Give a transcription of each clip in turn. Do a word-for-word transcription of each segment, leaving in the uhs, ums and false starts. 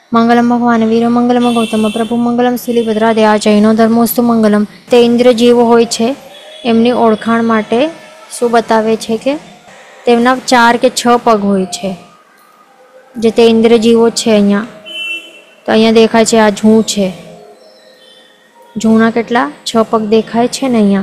मंगलम भगवान वीर मंगलम गौतम प्रभु मंगलम શિલીભદ્રાદયા જૈનો ધર્મોસ્તુ મંગલમ। તે ઇન્દ્ર જીવો હોય છે એમની ઓળખાણ માટે શું બતાવે છે કે તેમના ચાર કે છ પગ હોય છે। જે તે ઇન્દ્ર જીવો છે અહીંયા તો અહીંયા દેખાય છે આ ઝૂં છે, ઝૂંના કેટલા છ પગ દેખાય છે ને અહીંયા।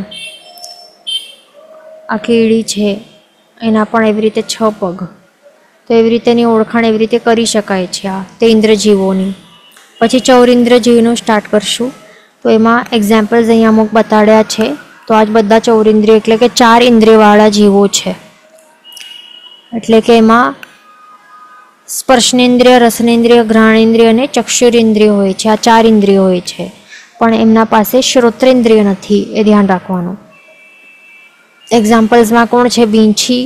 આ કીડી છે એના પણ એવી રીતે છ પગ, તો એવી રીતેની ઓળખાણ એવી રીતે કરી શકાય છે આ તે ઇન્દ્રજીવોની। પછી ચૌરિન્દ્રજીવનું સ્ટાર્ટ કરશું તો એમાં એક્ઝામ્પલ્સ અહીંયા અમુક બતાડ્યા છે। તો આજ બધા ચૌરિન્દ્રિય એટલે કે ચાર ઇન્દ્રિયવાળા જીવો છે। એટલે કે એમાં સ્પર્શનેન્દ્રિય, રસનેન્દ્રિય, ઘ્રાણેન્દ્રિય અને ચક્ષુરેન્દ્રિય હોય છે। આ ચાર ઇન્દ્રિયો હોય છે, પણ એમના પાસે શ્રોત્રેન્દ્રિય નથી, એ ધ્યાન રાખવાનું। એક્ઝામ્પલ્સમાં કોણ છે? વીંછી,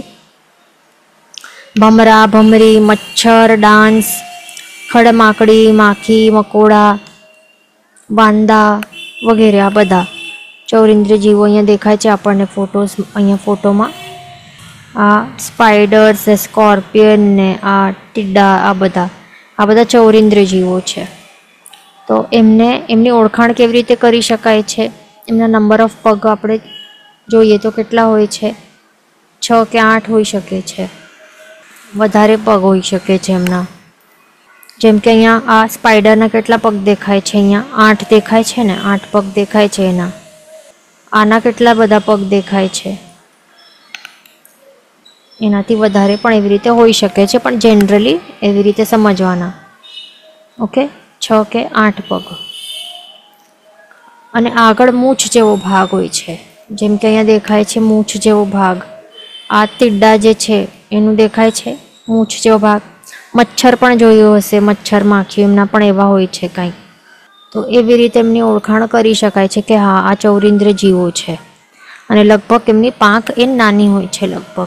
ભમરા, ભમરી, મચ્છર, ડાંસ, ખડમાકડી, માખી, મકોડા, વાંદા વગેરે આ બધા ચૌરિન્દ્રિય જીવો અહીંયા દેખાય છે આપણને ફોટોસ અહીંયા ફોટોમાં। આ સ્પાઈડર્સ, સ્કોર્પિયન ને આ ટીડા આ બધા આ બધા ચૌરિન્દ્રિય જીવો છે। તો એમને એમની ઓળખાણ કેવી રીતે કરી શકાય છે? એમના નંબર ઓફ પગ આપણે જોઈએ તો કેટલા હોય છે? છ કે આઠ હોઈ શકે છે, વધારે પગ હોઈ શકે છે એમના। જેમ કે અહીંયા આ સ્પાઈડરના કેટલા પગ દેખાય છે? અહીંયા આઠ દેખાય છે ને, આઠ પગ દેખાય છે એના। આના કેટલા બધા પગ દેખાય છે? એનાથી વધારે પણ એવી રીતે હોઈ શકે છે, પણ જનરલી એવી રીતે સમજવાના। ઓકે, છ કે આઠ પગ। અને આગળ મૂછ જેવો ભાગ હોય છે, જેમ કે અહીંયા દેખાય છે મૂછ જેવો ભાગ। આ તીડા જે છે એનું દેખાય છે મૂછ જેવો ભાગ। મચ્છર પણ જોયું હશે, મચ્છર, માખી એમના પણ એવા હોય છે કાંઈ। તો એવી રીતે એમની ઓળખાણ કરી શકાય છે કે હા આ ચૌરિન્દ્ર જીવો છે। અને લગભગ એમની પાંખ એ નાની હોય છે, લગભગ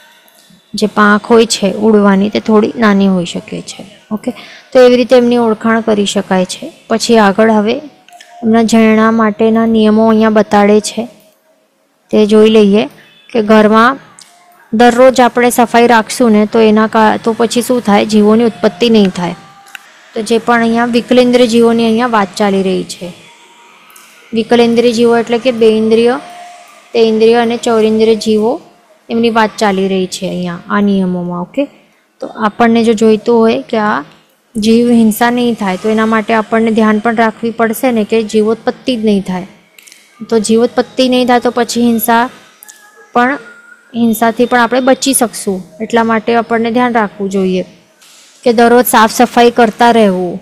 જે પાંખ હોય છે ઉડવાની તે થોડી નાની હોઈ શકે છે। ઓકે, તો એવી રીતે એમની ઓળખાણ કરી શકાય છે। પછી આગળ હવે એમના ઝરણા માટેના નિયમો અહીંયા બતાડે છે, તે જોઈ લઈએ કે ઘરમાં દરરોજ આપણે સફાઈ રાખશું ને તો એના કા તો પછી શું થાય? જીવોની ઉત્પત્તિ નહીં થાય। તો જે પણ અહીંયા વિકલેન્દ્રિય જીવોની અહીંયા વાત ચાલી રહી છે। વિકલેન્દ્રિય જીવો એટલે કે બે ઇન્દ્રિય, તે ઇન્દ્રિય અને ચૌરિન્દ્રિય જીવો એમની વાત ચાલી રહી છે અહીંયા આ નિયમોમાં। ઓકે, તો આપણને જો જોઈતું હોય કે આ જીવ હિંસા નહીં થાય તો એના માટે આપણને ધ્યાન પણ રાખવી પડશે ને કે જીવોત્પત્તિ જ નહીં થાય। તો જીવોત્પત્તિ નહીં થાય તો પછી હિંસા પણ હિંસાથી પણ આપણે બચી શકશું। એટલા માટે આપણને ધ્યાન રાખવું જોઈએ કે દરરોજ સાફ સફાઈ કરતા રહેવું,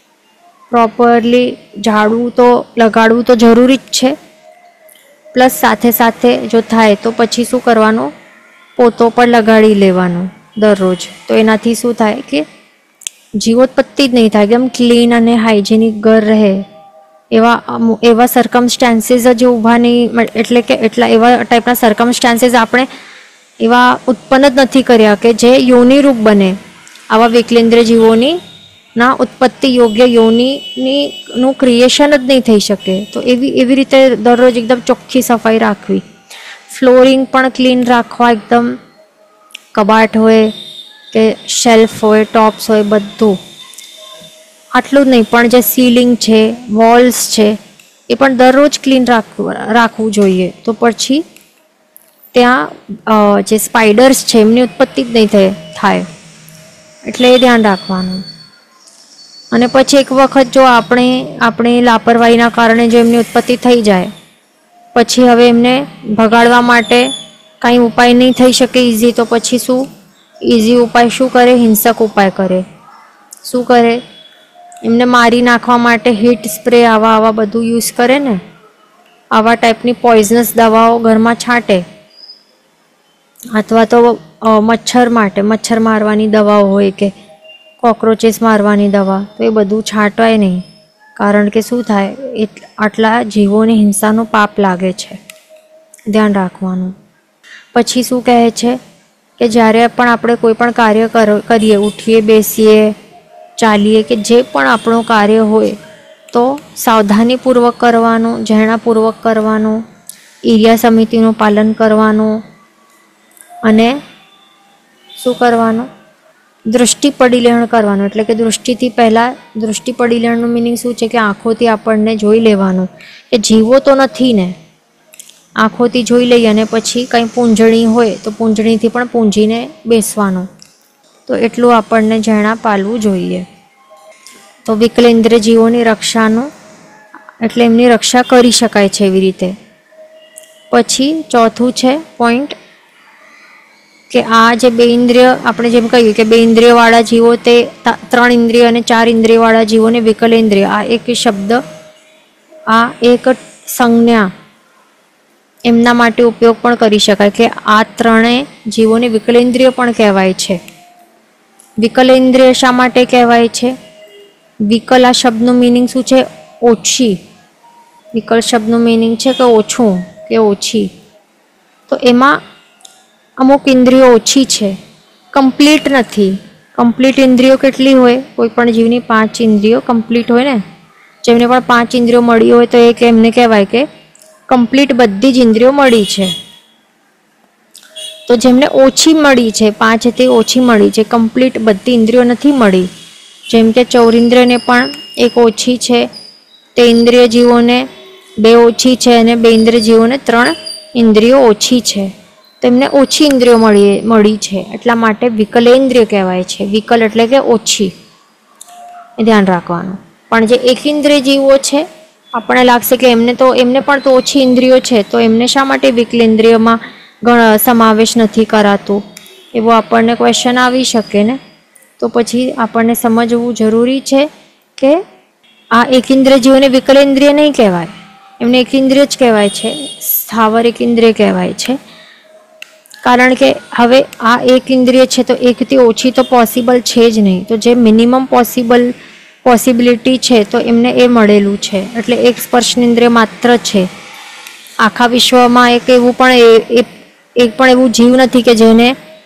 પ્રોપરલી ઝાડવું તો લગાડવું તો જરૂરી જ છે, પ્લસ સાથે સાથે જો થાય તો પછી શું કરવાનું? પોતો પણ લગાડી લેવાનો દરરોજ। તો એનાથી શું થાય કે જીવોત્પત્તિ જ નહીં થાય, એકદમ ક્લીન અને હાઇજેનિક ઘર રહે। એવા એવા સર્કમસ્ટાન્સીસ જ ઊભા નહીં, એટલે કે એટલા એવા ટાઈપના સર્કમસ્ટાન્સીસ આપણે એવા ઉત્પન્ન જ નથી કર્યા કે જે યોનિરૂપ બને। આવા વિકલેન્દ્ર જીવોની ના ઉત્પત્તિ યોગ્ય યોનિની નું ક્રિએશન જ નહીં થઈ શકે। તો એવી એવી રીતે દરરોજ એકદમ ચોખ્ખી સફાઈ રાખવી, ફ્લોરિંગ પણ ક્લીન રાખવા એકદમ, કબાટ હોય કે શેલ્ફ હોય, ટોપ્સ હોય, બધું। આટલું જ નહીં પણ જે સીલિંગ છે, વોલ્સ છે એ પણ દરરોજ ક્લીન રાખવું રાખવું જોઈએ। તો પછી ત્યાં જે સ્પાઈડર્સ છે એમની ઉત્પત્તિ જ નહીં થાય, એટલે એ ધ્યાન રાખવાનું। અને પછી એક વખત જો આપણે આપણી લાપરવાહીના કારણે જો એમની ઉત્પત્તિ થઈ જાય, પછી હવે એમને ભગાડવા માટે કાંઈ ઉપાય નહીં થઈ શકે ઇઝી, તો પછી શું ઇઝી ઉપાય શું કરે? હિંસક ઉપાય કરે। શું કરે? એમને મારી નાખવા માટે હીટ સ્પ્રે આવા આવા બધું યુઝ કરે ને, આવા ટાઈપની પોઈઝનસ દવાઓ ઘરમાં છાંટે। અથવા તો મચ્છર માટે મચ્છર મારવાની દવાઓ હોય કે કોક્રોચેસ મારવાની દવા, તો એ બધું છાંટવાય નહીં, કારણ કે શું થાય? એ આટલા જીવોની હિંસાનું પાપ લાગે છે, ધ્યાન રાખવાનું। પછી શું કહે છે કે જ્યારે પણ આપણે કોઈ પણ કાર્ય કરીએ, ઉઠીએ, બેસીએ, ચાલીએ કે જે પણ આપણું કાર્ય હોય તો સાવધાનીપૂર્વક કરવાનું, ઝરણાપૂર્વક કરવાનું, એરિયા સમિતિનું પાલન કરવાનું। અને શું કરવાનું? दृष्टि परिलेहण करवानुं एटले के दृष्टिथी पहला दृष्टि परिलेहणनुं मीनिंग शुं छे के आँखोथी आपणने जोई लेवानुं के जीवो तो नथी ने, आँखोथी जोई लईए अने पछी कंई पूंजणी होय तो पूंजणीथी पण पूंजीने बेसवानुं। तो एटલું આપણને જાણા પાલવું જોઈએ। તો વિકલેન્દ્ર જીવોની રક્ષાનું એટલે એમની રક્ષા કરી શકાય છે એવી રીતે। પછી ચોથું છે પોઈન્ટ કે આ જે બે ઇન્દ્રિય આપણે જેમ કહીએ કે બે ઇન્દ્રિયવાળા જીવો તે ત્રણ ઇન્દ્રિય અને ચાર ઇન્દ્રિયવાળા જીવોને વિકલેન્દ્રિય, આ એક શબ્દ આ એક સંજ્ઞા એમના માટે ઉપયોગ પણ કરી શકાય કે આ ત્રણેય જીવોને વિકલેન્દ્રિય પણ કહેવાય છે। વિકલેન્દ્રિય શા માટે કહેવાય છે? વિકલ આ શબ્દનું મિનિંગ શું છે? ઓછી। વિકલ શબ્દનું મિનિંગ છે કે ઓછું કે ઓછી। તો એમાં અમુક ઇન્દ્રિયો ઓછી છે, કમ્પ્લીટ નથી। કમ્પ્લીટ ઇન્દ્રિયો કેટલી હોય? કોઈ પણ જીવની પાંચ ઇન્દ્રિયો કમ્પ્લીટ હોય ને, જેમને પણ પાંચ ઇન્દ્રિયો મળી હોય તો એ એમને કહેવાય કે કમ્પ્લીટ બધી જ ઇન્દ્રિયો મળી છે। तो जेमने ओछी मળી છે, पांच ते ओछी मળી છે, कम्प्लीट बधी इंद्रियों नहीं मળી। जेम के चौरिंद्रिय ने पण एक ओछी है, ते इंद्रिय जीवों ने बे ओछी है अने बे इंद्रिय जीवों ने त्रण इंद्रियों ओछी है, तेमने ओछी इंद्रियों मળી मળી છે એટલા માટે વિકલેન્દ્રિય કહેવાય છે। વિકલ એટલે કે ઓછી, એ ધ્યાન રાખવાનું। પણ જે એકેન્દ્રિય જીવો છે આપણને લાગશે કે એમને તો એમને પણ તો ઓછી ઇન્દ્રિયો છે, તો એમને શા માટે વિકલેન્દ્રિયમાં ગણ સમાવેશ નથી करातुं, एवो आपने क्वेश्चन आवी शके ने। तो पछी आपने समझवुं जरूरी है कि आ एकेन्द्रिय जीवोने विकलेन्द्रिय नहीं कहेवाय, एमने एकेन्द्रिय ज कहेवाय छे, स्थावर एकेन्द्रिय कहेवाय छे। कारण के हवे आ एक इंद्रिय है तो एक थी ओछी तो पॉसिबल है ज नहीं, तो जे मिनिमम पॉसिबल पॉसिबिलिटी है तो एमने ए मळेलुं छे, एटले एक स्पर्शनेन्द्रिय मात्र है। आखा विश्वमां एक एवुं पण एक पण एवुं जीव नहीं कि जेने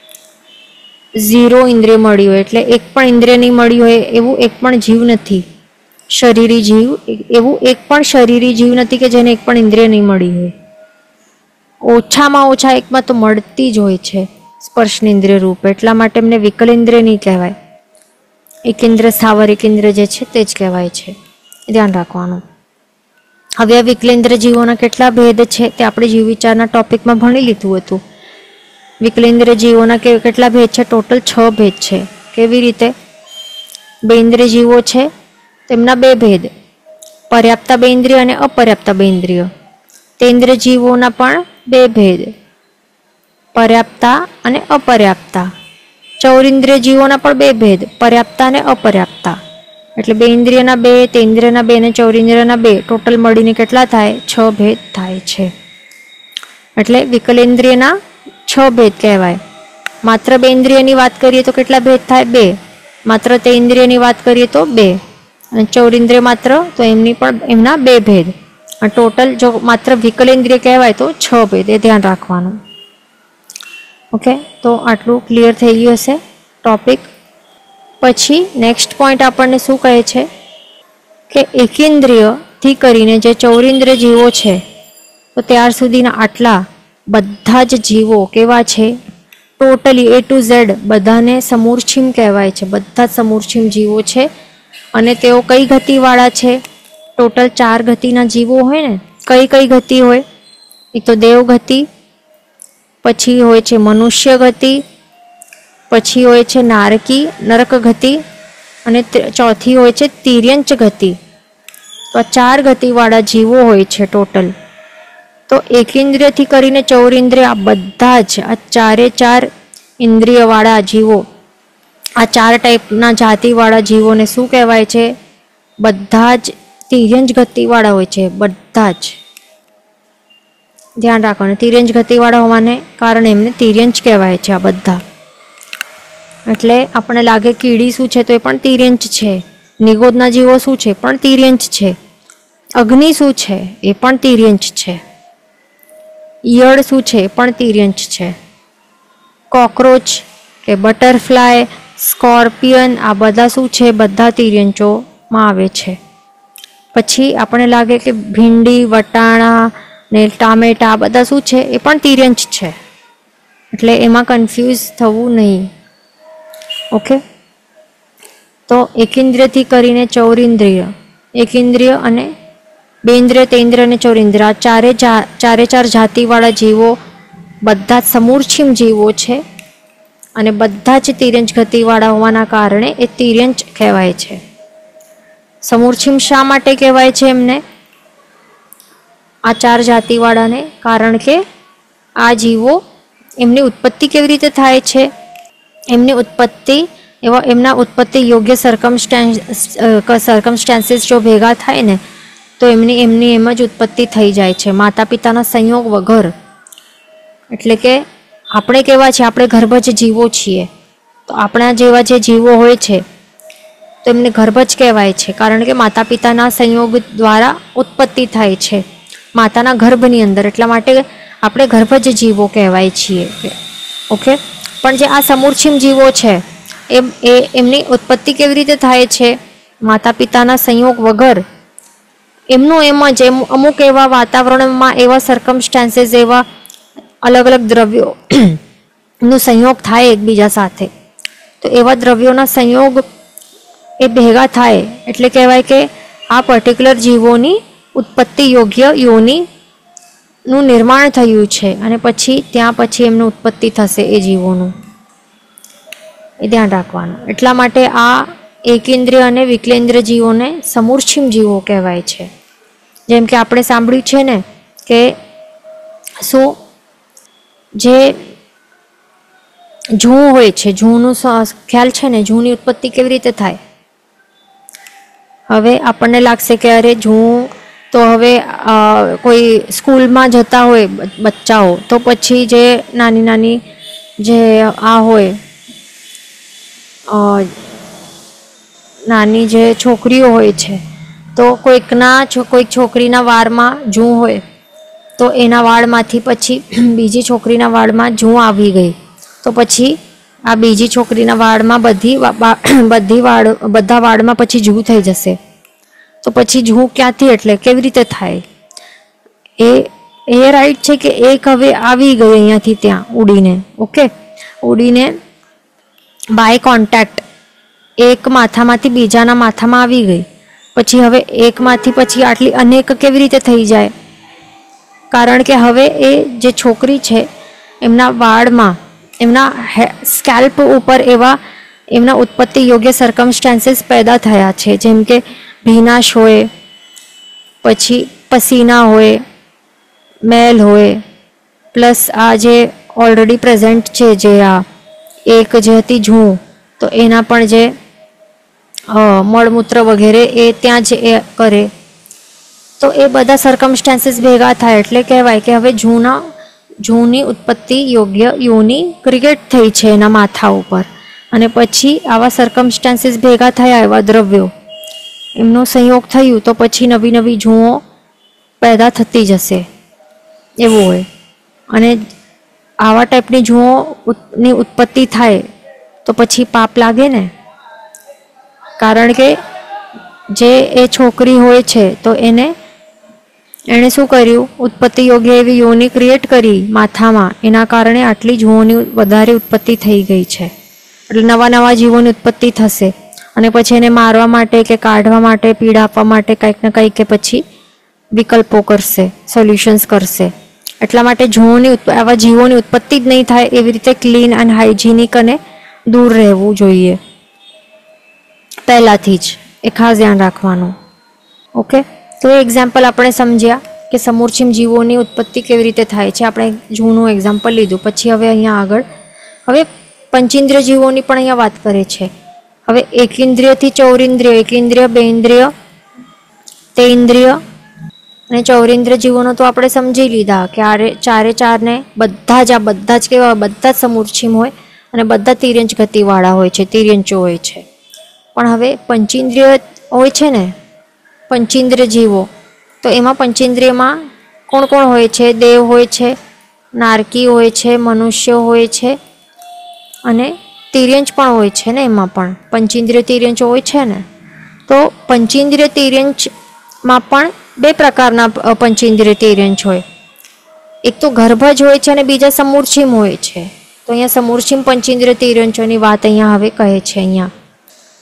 जीरो इंद्रिय मळी होय, एटले एक पण इंद्रिय नहीं मळी होय एवुं एक पण जीव नहीं। शरीरी जीव एवुं एक पण शरीरी जीव नहीं कि जेने एक पण इंद्रिय नहीं मळी होय। ओछामां ओछा एक में तो मळती ज होय छे स्पर्शनेन्द्रिय रूप, एटला माटे एमने विकलेन्द्रिय नहीं कहेवाय। एकेन्द्रिय स्थावर एकेन्द्रिय जे छे ते ज कहेवाय छे, ध्यान राखवानुं। हवे विकलेन्द्र जीवोना केटला भेद है ते आपणे जीव विचारना टॉपिक में भणी लीधुं हतुं। विकलेन्द्र जीवोना के केटला भेद है? टोटल छ भेद है। केवी रीते? बे इंद्रिय जीवो छे तेमना बे भेद, पर्याप्ता बे इंद्रिय अने अपर्याप्ता बे इंद्रिय। ते इंद्रिय जीवोना पण बे भेद, पर्याप्ता अने अपर्याप्ता। चौरिंद्रिय जीवोना पण बे भेद, पर्याप्ता अने अपर्याप्ता। એટલે બે ઇન્દ્રિયના બે, તે ઇન્દ્રિયના બે અને ચૌરિન્દ્રિયના બે, ટોટલ મળીને કેટલા થાય? છ ભેદ થાય છે। એટલે વિકલેન્દ્રિયના છ ભેદ કહેવાય। માત્ર બે ઇન્દ્રિયની વાત કરીએ તો કેટલા ભેદ થાય? બે। માત્ર તે ઇન્દ્રિયની વાત કરીએ તો બે, અને ચૌરિન્દ્રિય માત્ર તો એમની પણ એમના બે ભેદ, અને ટોટલ જો માત્ર વિકલેન્દ્રિય કહેવાય તો છ ભેદ, એ ધ્યાન રાખવાનું। ઓકે, તો આટલું ક્લિયર થઈ ગયું હશે ટોપિક। પછી નેક્સ્ટ પોઈન્ટ આપણને શું કહે છે કે એકેન્દ્રિયથી કરીને જે ચૌરિન્દ્રિય જીવો છે તો ત્યાર સુધીના આટલા બધા જ જીવો કેવા છે? ટોટલી એ ટુ ઝેડ બધાને સમૂર્છિમ કહેવાય છે। બધા જ સમૂર્છિમ જીવો છે અને તેઓ કઈ ગતિવાળા છે? ટોટલ ચાર ગતિના જીવો હોય ને, કઈ કઈ ગતિ હોય? એક તો દેવ ગતિ, પછી હોય છે મનુષ્ય ગતિ, પછી હોય છે નારકી નરક ગતિ, અને ચોથી હોય છે તિર્યંચ ગતિ। તો આ ચાર ગતિવાળા જીવો હોય છે ટોટલ। તો એકેન્દ્રિયથી કરીને ચૌરિન્દ્રિય આ બધા જ આ ચારે ચાર ઇન્દ્રિયવાળા જીવો, આ ચાર ટાઈપના જાતિવાળા જીવોને શું કહેવાય છે? બધા જ તિર્યંચ ગતિવાળા હોય છે, બધા જ। ધ્યાન રાખવાનું, તિર્યંચ ગતિવાળા હોવાને કારણે એમને તિર્યંચ કહેવાય છે આ બધા। એટલે આપણે લાગે કીડી શું છે તો એ પણ તિર્યંચ છે, નિગોદના જીવો શું છે પણ તિર્યંચ છે, અગ્નિ શું છે એ પણ તિર્યંચ છે, ઈયળ શું છે એ પણ તિર્યંચ છે, કોકરોચ કે બટરફ્લાય, સ્કોર્પિયન આ બધા શું છે? બધા તિર્યંચોમાં આવે છે। પછી આપણે લાગે કે ભીંડી, વટાણા ને ટામેટા આ બધા શું છે? એ પણ તિર્યંચ છે, એટલે એમાં કન્ફ્યુઝ થવું નહીં। Okay okay? તો એકેન્દ્રિયથી કરીને ચૌરિન્દ્રિય, એકેન્દ્રિય અને બેન્દ્રિય, તેન્દ્રિય અને ચૌરિન્દ્રિય, આ ચારે ચારે ચાર જાતિવાળા જીવો બધા જ સમૂર્છિમ જીવો છે અને બધા જ તિર્યંચ ગતિવાળા હોવાના કારણે એ તિર્યંચ કહેવાય છે. સમૂર્છિમ શા માટે કહેવાય છે એમને, આ ચાર જાતિવાળાને? કારણ કે આ જીવો એમની ઉત્પત્તિ કેવી રીતે થાય છે, એમની ઉત્પત્તિ એવા એમના ઉત્પત્તિ યોગ્ય સરકમસ્ટેન્સ સરકમસ્ટેન્સીસ જો ભેગા થાય ને તો એમની એમની એમ જ ઉત્પત્તિ થઈ જાય છે, માતા પિતાના સંયોગ વગર. એટલે કે આપણે કેવા છે, આપણે ગર્ભજ જીવો છીએ, તો આપણા જેવા જે જીવો હોય છે તો એમને ગર્ભજ કહેવાય છે, કારણ કે માતા પિતાના સંયોગ દ્વારા ઉત્પત્તિ થાય છે માતાના ગર્ભની અંદર, એટલા માટે આપણે ગર્ભજ જીવો કહેવાય છીએ. ઓકે, પણ જે આ સમૂર્છિમ જીવો છે એમ એ એમની ઉત્પત્તિ કેવી રીતે થાય છે, માતા પિતાના સંયોગ વગર. એમનું એમ જ એમ અમુક એવા વાતાવરણમાં એવા સરકમસ્ટાન્સીસ, એવા અલગ અલગ દ્રવ્યો નો સંયોગ થાય એકબીજા સાથે, તો એવા દ્રવ્યોના સંયોગ એ ભેગા થાય એટલે કહેવાય કે આ પર્ટિક્યુલર જીવોની ઉત્પત્તિ યોગ્ય યોનિનું નિર્માણ થયું છે અને પછી ત્યાં પછી એમનું ઉત્પત્તિ થશે એ જીવોનું, એ ધ્યાન રાખવાનું. એટલા માટે આ એકેન્દ્રિય અને વિકલેન્દ્રિય જીવોને સમૂર્છિમ જીવો કહેવાય છે. જેમ કે આપણે સાંભળ્યું છે ને કે શું જે જૂ હોય છે, જૂનું ખ્યાલ છે ને, જૂની ઉત્પત્તિ કેવી રીતે થાય? હવે આપણને લાગશે કે અરે જૂ તો હવે કોઈ સ્કૂલમાં જતા હોય બચ્ચાઓ, તો પછી જે નાની નાની જે આ હોય નાની જે છોકરીઓ હોય છે, તો કોઈકના કોઈક છોકરીના વાળમાં જૂ હોય તો એના વાળમાંથી પછી બીજી છોકરીના વાળમાં જૂ આવી ગઈ, તો પછી આ બીજી છોકરીના વાળમાં બધી બધી વાળ બધા વાળમાં પછી જૂ થઈ જશે. તો પછી જૂ ક્યાંથી, એટલે કેવી રીતે થાય? એ એ રાઈટ છે કે એક હવે આવી ગઈ અહીંયાથી ત્યાં ઉડીને, ઓકે, ઉડીને બાય કોન્ટેક્ટ એક માથામાંથી બીજાના માથામાં આવી ગઈ, પછી હવે એકમાંથી પછી આટલી અનેક કેવી રીતે થઈ જાય? કારણ કે હવે એ જે છોકરી છે એમના વાળમાં, એમના સ્કેલ્પ ઉપર એવા એમના ઉત્પત્તિ યોગ્ય સરકમસ્ટાન્સીસ પેદા થયા છે, જેમ કે ભીનાશ હોય, પછી પસીના હોય, મેલ હોય, પ્લસ આ જે ઓલરેડી પ્રેઝન્ટ છે જે આ એક જે હતી જૂ, તો એના પણ જે મળમૂત્ર વગેરે એ ત્યાં જ એ કરે, તો એ બધા સરકમસ્ટાન્સીસ ભેગા થાય એટલે કહેવાય કે હવે જૂના જૂની ઉત્પત્તિ યોગ્ય યોની ક્રિએટ થઈ છે એના માથા ઉપર, અને પછી આવા સરકમસ્ટાન્સીસ ભેગા થયા, એવા દ્રવ્યો એમનો સંયોગ થયું, તો પછી નવી નવી જૂઓ પેદા થતી જશે, એવું હોય. અને આવા ટાઈપની જૂઓની ઉત્પત્તિ થાય તો પછી પાપ લાગે ને, કારણ કે જે એ છોકરી હોય છે તો એને એણે શું કર્યું, ઉત્પત્તિ યોગ્ય એવી યોની ક્રિએટ કરી માથામાં, એના કારણે આટલી જૂઓની વધારે ઉત્પત્તિ થઈ ગઈ છે, એટલે નવા નવા જીવોની ઉત્પત્તિ થશે, અને પછી એને મારવા માટે કે કાઢવા માટે, પીડા આપવા માટે કંઈક ને કંઈક કે પછી વિકલ્પો કરશે, સોલ્યુશન્સ કરશે. એટલા માટે જૂઓની આવા જીવોની ઉત્પત્તિ જ નહીં થાય એવી રીતે ક્લીન એન્ડ હાઇજીનિક અને દૂર રહેવું જોઈએ પહેલાંથી જ, એ ખાસ ધ્યાન રાખવાનું. ઓકે, તો એ એક્ઝામ્પલ આપણે સમજ્યા કે સમૂર્છિમ જીવોની ઉત્પત્તિ કેવી રીતે થાય છે, આપણે જૂનું એક્ઝામ્પલ લીધું. પછી હવે અહીંયા આગળ હવે પંચેન્દ્રિય જીવોની પણ અહીંયા વાત કરે છે. હવે એકેન્દ્રિયથી ચૌરિન્દ્રિય, એકેન્દ્રિય, બેન્દ્રિય, તેન્દ્રિય અને ચૌરિન્દ્રિય જીવોનો તો આપણે સમજી લીધા કે આરે ચારે ચારને બધા જ આ બધા જ કેવા બધા જ સમૂર્છિમ હોય અને બધા તિર્યંચ ગતિવાળા હોય છે, તિર્યંચો હોય છે. પણ હવે પંચેન્દ્રિય હોય છે ને, પંચેન્દ્રિય જીવો, તો એમાં પંચેન્દ્રિયમાં કોણ કોણ હોય છે? દેવ હોય છે, નારકી હોય છે, મનુષ્ય હોય છે અને તિર્યંચ પણ હોય છે ને, એમાં પણ પંચેન્દ્રિય તિર્યંચો હોય છે ને. તો પંચેન્દ્રિય તિર્યંચમાં પણ બે પ્રકારના પંચેન્દ્રિય તિર્યંચ હોય, એક તો ગર્ભજ હોય છે અને બીજા સમૂર્છિમ હોય છે. તો અહીંયા સમૂર્છિમ પંચેન્દ્રિય તિર્યંચોની વાત અહીંયા હવે કહે છે. અહીંયા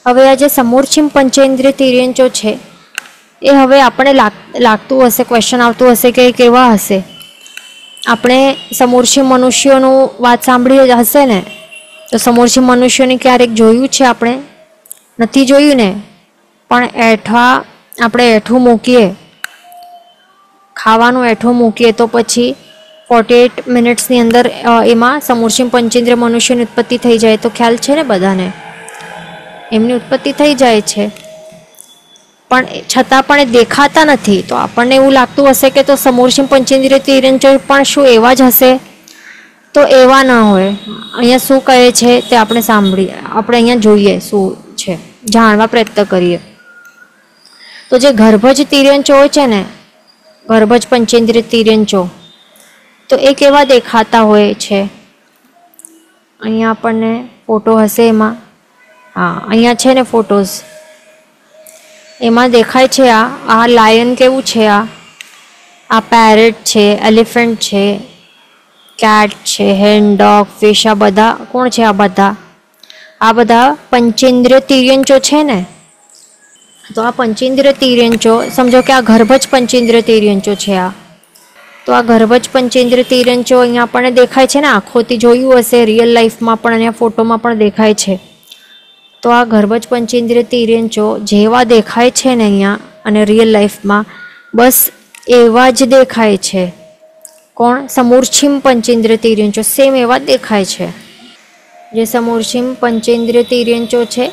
હવે આ જે સમૂરછીમ પંચેન્દ્રિય તિર્યંચો છે એ હવે આપણે લાગ લાગતું હશે, ક્વેશ્ચન આવતું હશે કે કેવા હશે. આપણે સમૂરછીમ મનુષ્યોનું વાત સાંભળી હશે ને, તો સમૂરછીમ મનુષ્યોને ક્યારેક જોયું છે આપણે? નથી જોયું ને. પણ એઠા આપણે એઠું મૂકીએ, ખાવાનું એઠું મૂકીએ તો પછી ફોર્ટી એટ મિનિટ્સની અંદર એમાં સમૂરછીમ પંચેન્દ્રિય મનુષ્યની ઉત્પત્તિ થઈ જાય. તો ખ્યાલ છે ને બધાને, એમની ઉત્પત્તિ થઈ જાય છે. પણ છતાં પણ એ દેખાતા નથી. તો આપણને એવું લાગતું હશે કે તો સમૂરછીમ પંચેન્દ્રિય તિર્યંચો પણ શું એવા જ હશે? તો એવા ન હોય. અહીંયા શું કહે છે તે આપણે સાંભળીએ, આપણે અહીંયા જોઈએ શું છે, જાણવા પ્રયત્ન કરીએ. તો જે ગર્ભજ તિર્યંચો હોય છે ને, ગર્ભજ પંચેન્દ્રિય તિર્યંચો, તો એ કેવા દેખાતા હોય છે? અહીંયા આપણને ફોટો હશે એમાં, હા અહીંયા છે ને ફોટોઝ, એમાં દેખાય છે આ આ લાયન કેવું છે, આ આ પેરેટ છે, એલિફન્ટ છે, કેટ છે, હેન, ડોગ, ફિશ, આ બધા કોણ છે? આ બધા આ બધા પંચેન્દ્રિય તિર્યંચો છે ને. તો આ પંચેન્દ્રિય તિર્યંચો સમજો કે આ ગર્ભજ પંચેન્દ્રિય તિર્યંચો છે. આ તો આ ગર્ભજ પંચેન્દ્રિય તિર્યંચો અહીંયા આપણને દેખાય છે ને, આંખોથી જોયું હશે, રિયલ લાઈફમાં પણ અહીંયા ફોટોમાં પણ દેખાય છે. તો આ ગર્ભજ પંચેન્દ્રિય તિર્યંચો જેવા દેખાય છે ને અહીંયા અને રિયલ લાઈફમાં, બસ એવા જ દેખાય છે. કોણ? સમૂરછીમ પંચેન્દ્રિય તિર્યંચો સેમ એવા જ દેખાય છે. જે સમૂરછીમ પંચેન્દ્રિય તિર્યંચો છે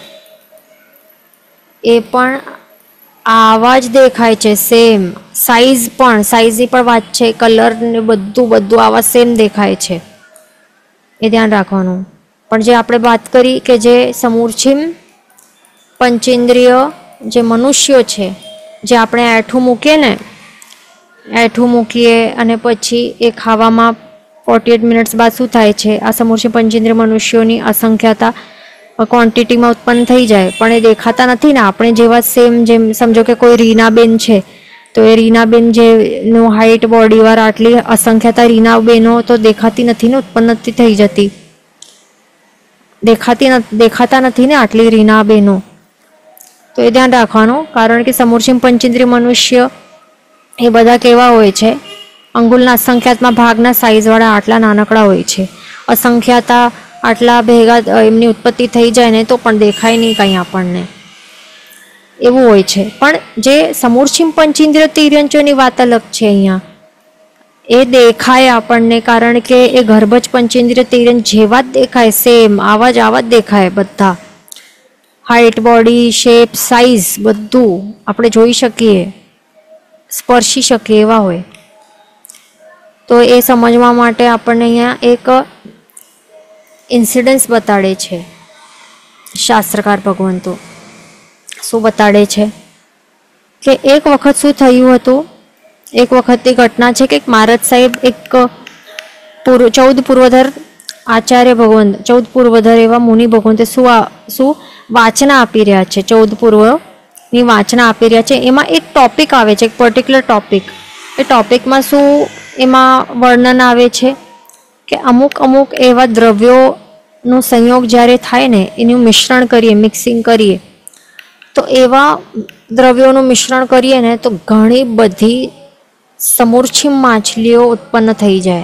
એ પણ આવા જ દેખાય છે સેમ. સાઈઝ પણ, સાઈઝની પણ વાત છે, કલર ને બધું બધું આવા સેમ દેખાય છે, એ ધ્યાન રાખવાનું. પણ જે આપણે વાત કરી કે જે સમૂરછીમ પંચેન્દ્રિય જે મનુષ્યો છે, જે આપણે એઠું મૂકીએ ને, એઠું મૂકીએ અને પછી એ ખાવામાં ફોર્ટી એટ મિનિટ્સ બાદ શું થાય છે? આ સમૂરછીમ પંચેન્દ્રિય મનુષ્યોની અસંખ્યતા ક્વોન્ટિટીમાં ઉત્પન્ન થઈ જાય, પણ એ દેખાતા નથી ને. આપણે જેવા સેમ, જેમ સમજો કે કોઈ રીનાબેન છે, તો એ રીનાબેન જેનું હાઈટ બોડીવાળા, આટલી અસંખ્યતા રીનાબેનો તો દેખાતી નથી ને, ઉત્પન્ન નથી થઈ જતી, દેખાતી દેખાતા નથી ને આટલી રીનાબેનો. તો એ ધ્યાન રાખવાનું, કારણ કે સમૂરછીમ પંચેન્દ્રિય મનુષ્ય એ બધા કેવા હોય છે? અંગુલના અસંખ્યાતમાં ભાગના સાઈઝવાળા આટલા નાનકડા હોય છે. અસંખ્યાતા આટલા ભેગા એમની ઉત્પત્તિ થઈ જાય ને તો પણ દેખાય નહીં કંઈ આપણને, એવું હોય છે. પણ જે સમૂરછીમ પંચેન્દ્રિય તિર્યંચોની વાત અલગ છે. અહીંયા એ દેખાય આપણને, કારણ કે એ ગર્ભજ પંચેન્દ્રિય તિર્યંચ જેવા જ દેખાય, સેમ આવા જ આવા જ દેખાય બધા. હાઈટ, બોડી, શેપ, સાઈઝ બધું આપણે જોઈ શકીએ, સ્પર્શી શકીએ એવા હોય. તો એ સમજવા માટે આપણને અહીંયા એક ઇન્સિડન્સ બતાડે છે શાસ્ત્રકાર ભગવંતો. શું બતાડે છે કે એક વખત શું થયું હતું, એક વખતની ઘટના છે કે એક મહારાજ સાહેબ એક પૂર્વ ચૌદ પૂર્વધર આચાર્ય ભગવંત, ચૌદ પૂર્વધર એવા મુનિ ભગવંતે શું શું વાચના આપી રહ્યા છે, ચૌદ પૂર્વની વાચના આપી રહ્યા છે. એમાં એક ટોપિક આવે છે, એક પર્ટિક્યુલર ટોપિક. એ ટોપિકમાં શું એમાં વર્ણન આવે છે કે અમુક અમુક એવા દ્રવ્યોનો સંયોગ જ્યારે થાય ને, એનું મિશ્રણ કરીએ, મિક્સિંગ કરીએ, તો એવા દ્રવ્યોનું મિશ્રણ કરીએ ને તો ઘણી બધી સમૂરછીમ માછલીઓ ઉત્પન્ન થઈ જાય.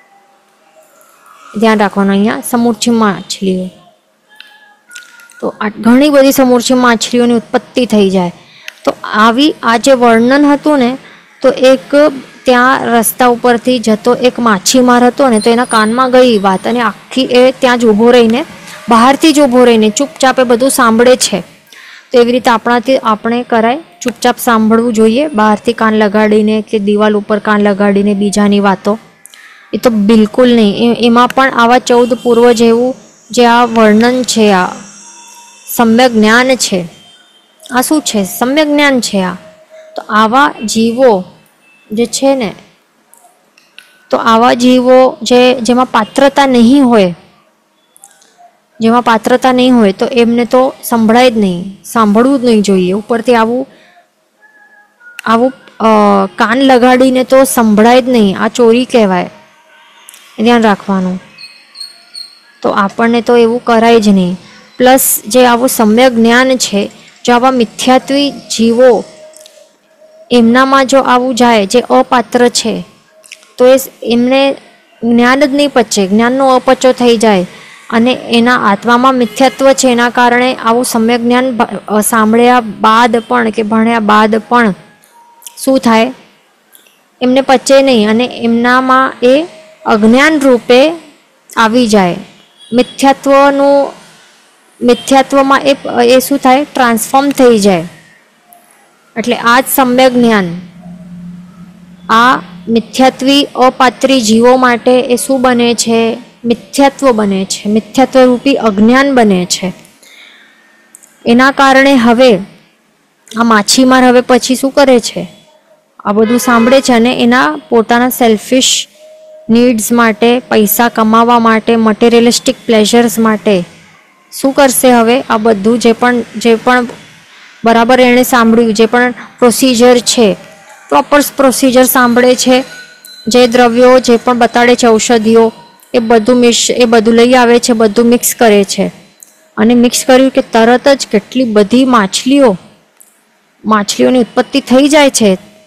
ધ્યાન રાખવાનું અહીંયા, સમૂરછીમ માછલીઓ, તો આ ઘણી બધી સમૂરછીમ માછલીઓની ઉત્પત્તિ થઈ જાય. તો આવી આ જે વર્ણન હતું ને, તો એક ત્યાં રસ્તા ઉપરથી જતો એક માછીમાર હતો ને, તો એના કાનમાં ગઈ વાત, અને આખી એ ત્યાં જ ઊભો રહીને, બહારથી જ ઊભો રહીને ચૂપચાપ એ બધું સાંભળે છે. તો એવી રીતે આપણાથી આપણે કરાય, ચૂપચાપ સાંભળવું જોઈએ, બહારથી કાન લગાડીને કે દિવાલ ઉપર કાન લગાડીને બીજાની વાતો, એ તો બિલકુલ નહીં. એમાં પણ આવા ચૌદ પૂર્વ જેવું જે આ વર્ણન છે, આ સમ્યક જ્ઞાન છે. આ શું છે? સમ્યક જ્ઞાન છે આ. તો આવા જીવો જે છે ને, તો આવા જીવો જે જેમાં પાત્રતા નહીં હોય, જેમાં પાત્રતા નહીં હોય તો એમને તો સંભળાય જ નહીં, સાંભળવું જ નહીં જોઈએ. ઉપરથી આવું આવું કાન લગાડીને તો સંભળાય જ નહીં, આ ચોરી કહેવાય, ધ્યાન રાખવાનું. તો આપણને તો એવું કરાય જ નહીં. પ્લસ જે આવું સમ્યક જ્ઞાન છે, જો આવા મિથ્યાત્વી જીવો એમનામાં જો આવું જાય જે અપાત્ર છે, તો એ એમને જ્ઞાન જ નહીં પચે, જ્ઞાનનો અપચો થઈ જાય અને એના આત્મામાં મિથ્યાત્વ છે, એના કારણે આવું સમ્યક જ્ઞાન સાંભળ્યા બાદ પણ કે ભણ્યા બાદ પણ શું થાય, એમને પચે નહીં અને એમનામાં એ અજ્ઞાન રૂપે આવી જાય. મિથ્યાત્વનું મિથ્યાત્વમાં એ એ શું થાય, ટ્રાન્સફોર્મ થઈ જાય. એટલે આ જ સમ્યક જ્ઞાન આ મિથ્યાત્વી અપાત્રી જીવો માટે એ શું બને છે, મિથ્યાત્વ બને છે, મિથ્યાત્વ રૂપી અજ્ઞાન બને છે. એના કારણે હવે આ માછીમાર હવે પછી શું કરે છે, આ બધું સાંભળે છે અને એના પોતાના સેલ્ફિશ નીડ્સ માટે, પૈસા કમાવા માટે, મટીરિયલિસ્ટિક પ્લેઝર્સ માટે શું કરશે, હવે આ બધું જે પણ જે પણ બરાબર એણે સાંભળ્યું, જે પણ પ્રોસિજર છે, પ્રોપર પ્રોસિજર સાંભળે છે, જે દ્રવ્યો જે પણ બતાડે છે, ઔષધિઓ, એ બધું મિક્સ એ બધું લઈ આવે છે, બધું મિક્સ કરે છે. અને મિક્સ કર્યું કે તરત જ કેટલી બધી માછલીઓ માછલીઓની ઉત્પત્તિ થઈ જાય છે.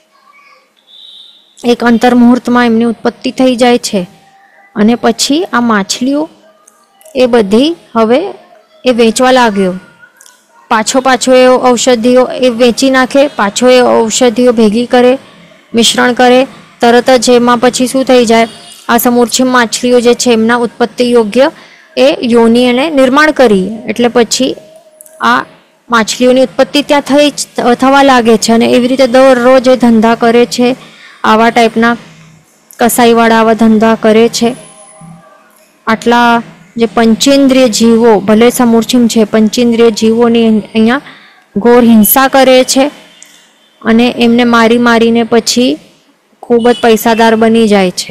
એક અંતર મુહૂર્તમાં એમની ઉત્પત્તિ થઈ જાય છે. અને પછી આ માછલીઓ એ બધી હવે એ વેચવા લાગ્યો. પાછો પાછો એ ઔષધિઓ એ વેચી નાખે, પાછો એ ઔષધિઓ ભેગી કરે, મિશ્રણ કરે, તરત જ એમાં પછી શું થઈ જાય, આ સમૂર્છિમ માછલીઓ જે છે એમના ઉત્પત્તિ યોગ્ય એ યોનિ એને નિર્માણ કરી. એટલે પછી આ માછલીઓની ઉત્પત્તિ ત્યાં થઈ થવા લાગે છે. અને એવી રીતે દરરોજ એ ધંધા કરે છે, આવા ટાઈપના કસાઈવાળા આવા ધંધા કરે છે. આટલા જે પંચેન્દ્રિય જીવો, ભલે સમૂર્છિમ છે, પંચેન્દ્રિય જીવોની અહીંયા ઘોર હિંસા કરે છે અને એમને મારી મારીને પછી ખૂબ જ પૈસાદાર બની જાય છે.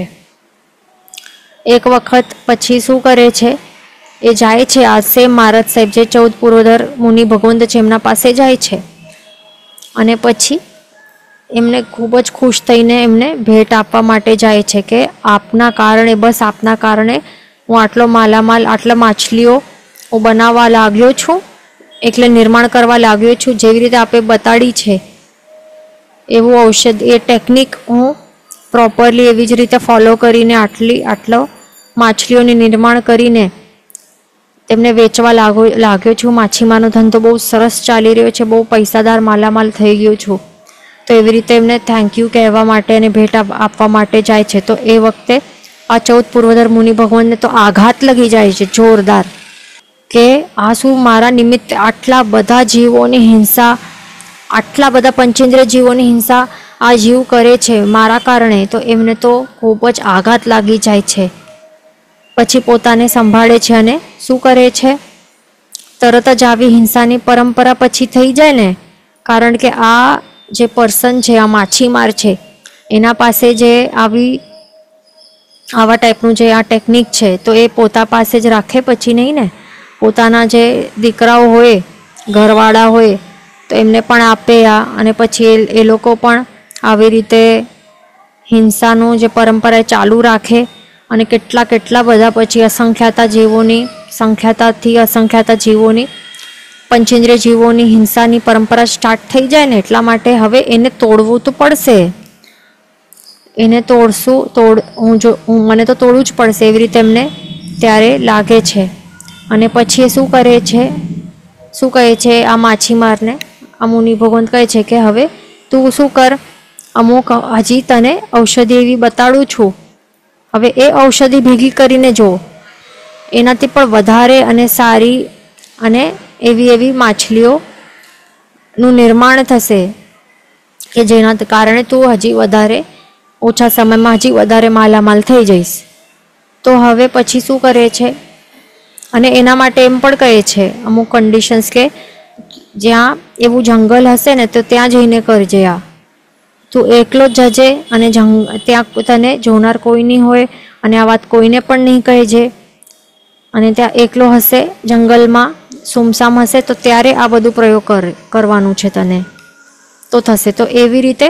એક વખત પછી શું કરે છે, એ જાય છે આ સેમ મહારાજ સાહેબ જે ચૌદ પુરોધર મુનિ ભગવંત છે એમના પાસે જાય છે અને પછી એમને ખૂબ જ ખુશ થઈને એમને ભેટ આપવા માટે જાય છે કે આપના કારણે, બસ આપના કારણે હું આટલો માલામાલ, આટલા માછલીઓ હું બનાવવા લાગ્યો છું, એટલે નિર્માણ કરવા લાગ્યો છું. જેવી રીતે આપે બતાડી છે એવું ઔષધ, એ ટેકનિક હું પ્રોપરલી એવી જ રીતે ફોલો કરીને આટલી આટલો માછલીઓનું નિર્માણ કરીને તેમને વેચવા લાગો લાગ્યો છું. માછીમારનો ધંધો બહુ સરસ ચાલી રહ્યો છે, બહુ પૈસાદાર માલામાલ થઈ ગયો છું. તો એવી રીતે એમને થેન્ક યુ કહેવા માટે અને ભેટ આપવા માટે જાય છે. તો એ વખતે આ ચૌદ પૂર્વધર મુનિ ભગવાનને તો આઘાત લગી જાય છે જોરદાર, કે આ શું મારા નિમિત્તે આટલા બધા જીવોની હિંસા, આટલા બધા પંચેન્દ્રિય જીવોની હિંસા આ જીવ કરે છે મારા કારણે. તો એમને તો ખૂબ જ આઘાત લાગી જાય છે. પછી પોતાને સંભાળે છે અને શું કરે છે, તરત જ આવી હિંસાની પરંપરા પછી થઈ જાય ને, કારણ કે આ જે પર્સન છે, આ માછીમાર છે, એના પાસે જે આવી આવા ટાઈપનું જે આ ટેકનિક છે તો એ પોતા પાસે જ રાખે પછી નહીં ને, પોતાના જે દીકરાઓ હોય, ઘરવાળા હોય તો એમને પણ આપે આ. અને પછી એ લોકો પણ આવી રીતે હિંસાનું જે પરંપરા ચાલુ રાખે અને કેટલા કેટલા બધા પછી અસંખ્યાતા જીવોની, સંખ્યાતાથી અસંખ્યાતા જીવોની, પંચેન્દ્રિય જીવોની હિંસાની પરંપરા સ્ટાર્ટ થઈ જાય ને, એટલા માટે હવે એને તોડવું તો પડશે. એને તોડશું, તોડ હું જો હું મને તો તોડવું જ પડશે, એવી રીતે એમને ત્યારે લાગે છે. અને પછી એ શું કરે છે, શું કહે છે આ માછીમારને, આ મુનિ ભગવંત કહે છે કે હવે તું શું કર, અમુક હજી તને ઔષધિ એવી બતાડું છું, હવે એ ઔષધિ ભેગી કરીને જો, એનાથી પણ વધારે અને સારી અને એવી એવી માછલીઓનું નિર્માણ થશે કે જેના કારણે તું હજી વધારે ઓછા સમયમાં હજી વધારે માલામાલ થઈ જઈશ. તો હવે પછી શું કરે છે, અને એના માટે એમ પણ કહે છે અમુક કન્ડિશન્સ કે જ્યાં એવું જંગલ હશે ને તો ત્યાં જઈને કરજે આ, તું એકલો જ જજે અને જંગ ત્યાં તને જોનાર કોઈ નહીં હોય અને આ વાત કોઈને પણ નહીં કહેજે, અને ત્યાં એકલો હશે જંગલમાં, સુમસામ હશે, તો ત્યારે આ બધું પ્રયોગ કર કરવાનું છે તને, તો થશે. તો એવી રીતે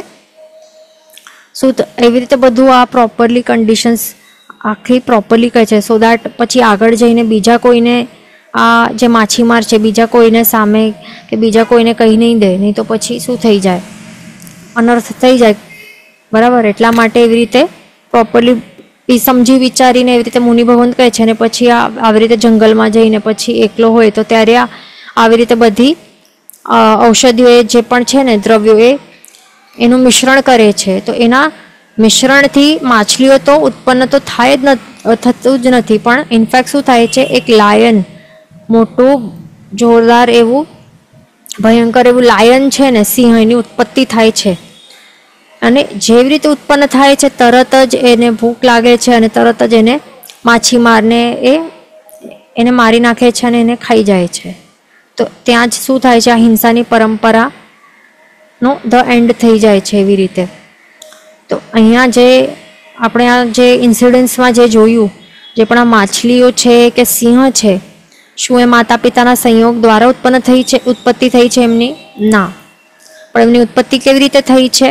શું એવી રીતે બધું આ પ્રોપરલી કન્ડિશન્સ આખી પ્રોપરલી કહે છે, સો દેટ પછી આગળ જઈને બીજા કોઈને આ જે માછીમાર છે બીજા કોઈને સામે કે બીજા કોઈને કહી નહીં દે, નહીં તો પછી શું થઈ જાય, અનર્થ થઈ જાય, બરાબર. એટલા માટે એવી રીતે પ્રોપરલી સમજી વિચારીને એવી રીતે મુનિ ભગવંત કહે છે. અને પછી આ આવી રીતે જંગલમાં જઈને પછી એકલો હોય તો ત્યારે આ આવી રીતે બધી ઔષધિઓ જે પણ છે ને દ્રવ્યો એ એનું મિશ્રણ કરે છે. તો એના મિશ્રણથી માછલીઓ તો ઉત્પન્ન તો થાય જ થતું જ નથી, પણ ઇનફેક્ટ શું થાય છે, એક લાયન, મોટું જોરદાર એવું ભયંકર એવું લાયન છે ને સિંહ, એની ઉત્પત્તિ થાય છે. અને જેવી રીતે ઉત્પન્ન થાય છે તરત જ એને ભૂખ લાગે છે અને તરત જ એને માછીમારને એ એને મારી નાખે છે અને એને ખાઈ જાય છે. તો ત્યાં જ શું થાય છે, આ હિંસાની પરંપરાનો ધ એન્ડ થઈ જાય છે એવી રીતે. તો અહીંયા જે આપણે આ જે ઇન્સિડન્ટ્સમાં જે જોયું, જે પણ આ માછલીઓ છે કે સિંહ છે, શું એ માતા પિતાના સંયોગ દ્વારા ઉત્પન્ન થઈ છે, ઉત્પત્તિ થઈ છે એમની? ના. પણ એમની ઉત્પત્તિ કેવી રીતે થઈ છે?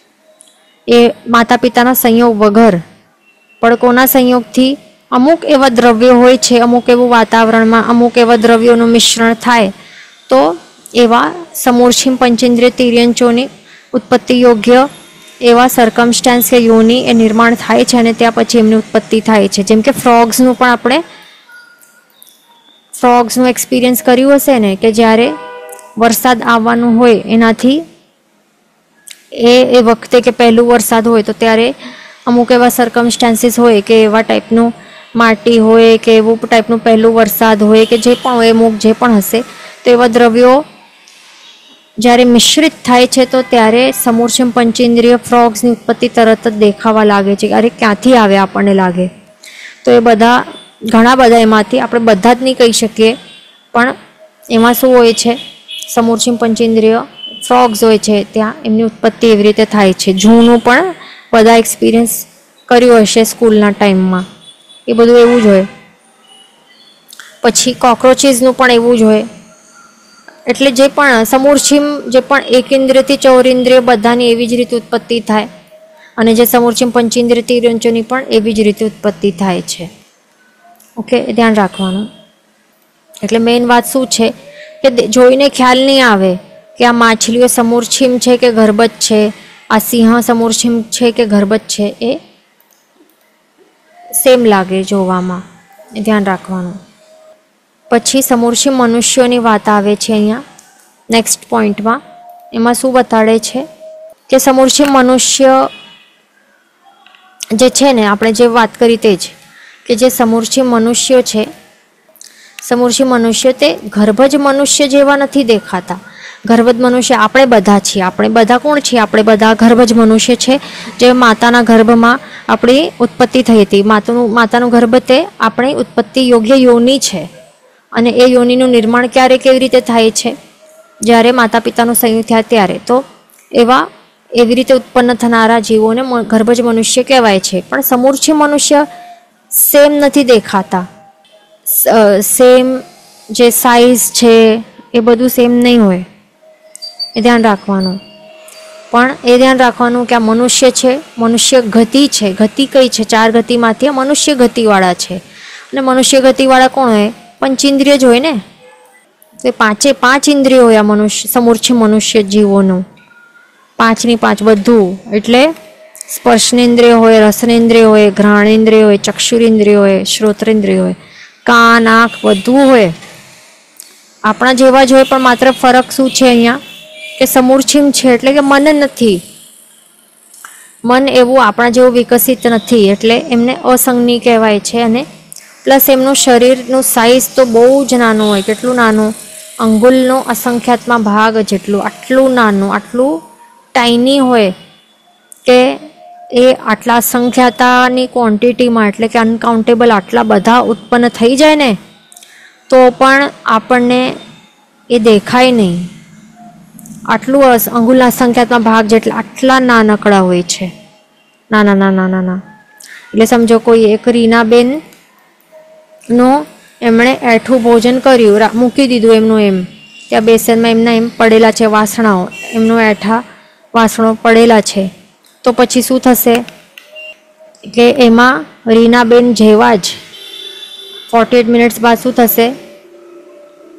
એ માતા પિતાના સંયોગ વગર. પણ કોના સંયોગથી? અમુક એવા દ્રવ્યો હોય છે, અમુક એવું વાતાવરણમાં અમુક એવા દ્રવ્યોનું મિશ્રણ થાય તો એવા સમૂર્છિમ પંચેન્દ્રિય તિર્યંચોની ઉત્પત્તિ યોગ્ય એવા સર્કમસ્ટાન્સ કે યોની એ નિર્માણ થાય છે અને ત્યાં પછી એમની ઉત્પત્તિ થાય છે. જેમ કે ફ્રોગ્સનું પણ આપણે ફ્રોગ્સનું એક્સપિરિયન્સ કર્યું હશે ને, કે જ્યારે વરસાદ આવવાનું હોય એનાથી એ એ વખતે કે પહેલું વરસાદ હોય તો ત્યારે અમુક એવા સર્કમસ્ટાન્સીસ હોય કે એવા ટાઈપનું માટી હોય કે એવું ટાઈપનું પહેલું વરસાદ હોય કે જે પણ હોય, અમુક જે પણ હશે, તો એવા દ્રવ્યો જ્યારે મિશ્રિત થાય છે તો ત્યારે સમૂર્છિમ પંચેન્દ્રિય ફ્રોગ્સની ઉત્પત્તિ તરત જ દેખાવા લાગે છે. અરે ક્યાંથી આવે આપણને લાગે. તો એ બધા ઘણા બધા એમાંથી આપણે બધા જ નહીં કહી શકીએ, પણ એમાં શું હોય છે, સમૂર્છિમ પંચેન્દ્રિય ફ્રોગ્સ હોય છે ત્યાં એમની ઉત્પત્તિ એવી રીતે થાય છે. જૂનું પણ બધા એક્સપિરિયન્સ કર્યું હશે સ્કૂલના ટાઈમમાં, એ બધું એવું જ હોય. પછી કોક્રોચીસનું પણ એવું જ હોય. એટલે જે પણ સમૂર્છિમ જે પણ એક ઇન્દ્રિયથી ચૌરિન્દ્રિય બધાની એવી જ રીતે ઉત્પત્તિ થાય અને જે સમૂર્છિમ પંચેન્દ્રિય તિર્યંચોની પણ એવી જ રીતે ઉત્પત્તિ થાય છે. ઓકે, ધ્યાન રાખવાનું. એટલે મેઇન વાત શું છે કે જોઈને ખ્યાલ નહીં આવે કે આ માછલીઓ સમૂર્છિમ છે કે ગર્ભજ છે, આ સિંહ સમૂર્છિમ છે કે ગર્ભજ છે, એ સેમ લાગે જોવામાં, એ ધ્યાન રાખવાનું. પછી સમૂર્છિમ મનુષ્યોની વાત આવે છે અહીંયા નેક્સ્ટ પોઈન્ટમાં. એમાં શું બતાડે છે કે સમૂર્છિમ મનુષ્ય જે છે ને, આપણે જે વાત કરી તે જ, કે જે સમૂર્છિમ મનુષ્યો છે, સમૂર્છિમ મનુષ્ય તે ગર્ભજ મનુષ્ય જેવા નથી દેખાતા. ગર્ભજ મનુષ્ય આપણે બધા છીએ. આપણે બધા કોણ છીએ? આપણે બધા ગર્ભજ મનુષ્ય છે, જે માતાના ગર્ભમાં આપણી ઉત્પત્તિ થઈ હતી. માતાનું માતાનું ગર્ભ તે આપણી ઉત્પત્તિ યોગ્ય યોની છે. અને એ યોનિનું નિર્માણ ક્યારે કેવી રીતે થાય છે? જ્યારે માતા પિતાનું સંયોગ થયા ત્યારે. તો એવા એવી રીતે ઉત્પન્ન થનારા જીવોને ગર્ભજ મનુષ્ય કહેવાય છે. પણ સમૂર્છિમ મનુષ્ય સેમ નથી દેખાતા. સેમ જે સાઇઝ છે એ બધું સેમ નહીં હોય, એ ધ્યાન રાખવાનું. પણ એ ધ્યાન રાખવાનું કે આ મનુષ્ય છે, મનુષ્ય ગતિ છે. ગતિ કઈ છે? ચાર ગતિમાંથી આ મનુષ્ય ગતિવાળા છે. અને મનુષ્ય ગતિવાળા કોણ હોય? પંચેન્દ્રિય જ હોય ને. તો પાંચે પાંચ ઇન્દ્રિયો હોય આ મનુષ્ય સમૂર્છિમ મનુષ્ય જીવોનું. પાંચની પાંચ બધું. એટલે સ્પર્શનેન્દ્રિય હોય, રસનેન્દ્રિય હોય, ઘ્રાણેન્દ્રિય હોય, ચક્ષુરેન્દ્રિય હોય, શ્રોત્રેન્દ્રિય હોય, કાન, આંખ બધું હોય. આપણા જેવા જ હોય, પણ માત્ર ફરક શું છે અહીંયા કે સમૂર્છિમ છે એટલે કે મન નથી. મન એવું આપણા જેવું વિકસિત નથી, એટલે એમને અસંગની કહેવાય છે. અને પ્લસ એમનું શરીરનું સાઇઝ તો બહુ જ નાનું હોય. કેટલું નાનું? અંગુલનો અસંખ્યાતમાં ભાગ જેટલું, આટલું નાનું, આટલું ટાઈની હોય કે એ આટલા અસંખ્યાતાની ક્વોન્ટિટીમાં, એટલે કે અનકાઉન્ટેબલ આટલા બધા ઉત્પન્ન થઈ જાય ને તો પણ આપણને એ દેખાય નહીં. આટલું અંગુલના અસંખ્યાતમાં ભાગ જેટલા આટલા નાનકડા હોય છે. નાના નાના નાના. એટલે સમજો કોઈ એક રીનાબેન નો એમણે એઠું ભોજન કર્યું, મૂકી દીધું એમનું એમ ત્યાં બેસનમાં, એમના એમ પડેલા છે વાસણાઓ, એમનું એઠા વાસણો પડેલા છે. તો પછી શું થશે કે એમાં રીનાબેન જેવા જ ફોર્ટી એટ મિનિટ્સ બાદ શું થશે?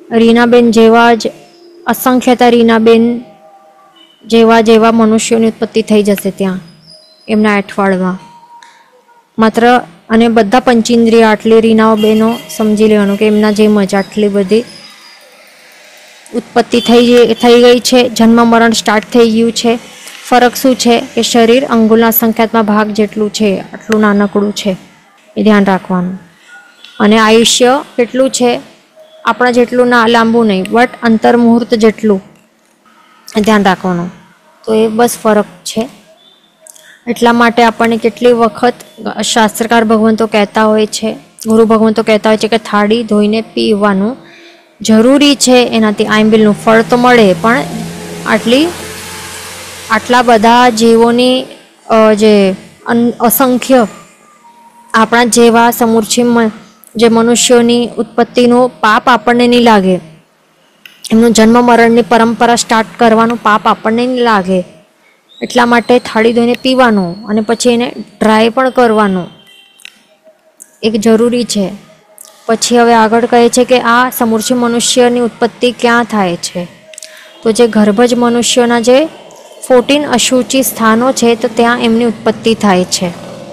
રીનાબેન જેવા જ અસંખ્યતા રીનાબેન જેવા જેવા મનુષ્યોની ઉત્પત્તિ થઈ જશે ત્યાં એમના અઠવાડિયામાં માત્ર. અને બધા પંચેન્દ્રિય આટલી રીનાઓ બહેનો સમજી લેવાનું કે એમના જેમ જ આટલી બધી ઉત્પત્તિ થઈ થઈ ગઈ છે. જન્મ મરણ સ્ટાર્ટ થઈ ગયું છે. ફરક શું છે કે શરીર અંગુલના સંખ્યાત્મક ભાગ જેટલું છે, આટલું નાનકડું છે, એ ધ્યાન રાખવાનું. અને આયુષ્ય કેટલું છે આપણા જેટલું ના લાંબુ નહીં, બટ અંતર મુહૂર્ત જેટલું ધ્યાન રાખવાનું. તો એ બસ ફરક છે. એટલા માટે આપણને કેટલી વખત શાસ્ત્રકાર ભગવંતો કહેતા હોય છે, ગુરુ ભગવંતો કહેતા હોય છે કે થાળી ધોઈને પીવાનું જરૂરી છે, એનાથી આંબિલનું ફળ તો મળે, પણ આટલી આટલા બધા જીવોની જે અસંખ્ય આપણા જેવા સમૂર્છિમ જે મનુષ્યોની ઉત્પત્તિનું પાપ આપણને નહીં લાગે, એમનું જન્મ મરણની પરંપરા સ્ટાર્ટ કરવાનું પાપ આપણને નહીં લાગે. એટલા માટે થાળી ધોઈને પીવાનું અને પછી એને ડ્રાય પણ કરવાનું એક જરૂરી છે. પછી હવે આગળ કહે છે કે આ સમૂર્છિ મનુષ્યની ઉત્પત્તિ ક્યાં થાય છે? તો જે ગર્ભજ મનુષ્યોના જે ફોર્ટીન અશુચિ સ્થાનો છે તો ત્યાં એમની ઉત્પત્તિ થાય છે.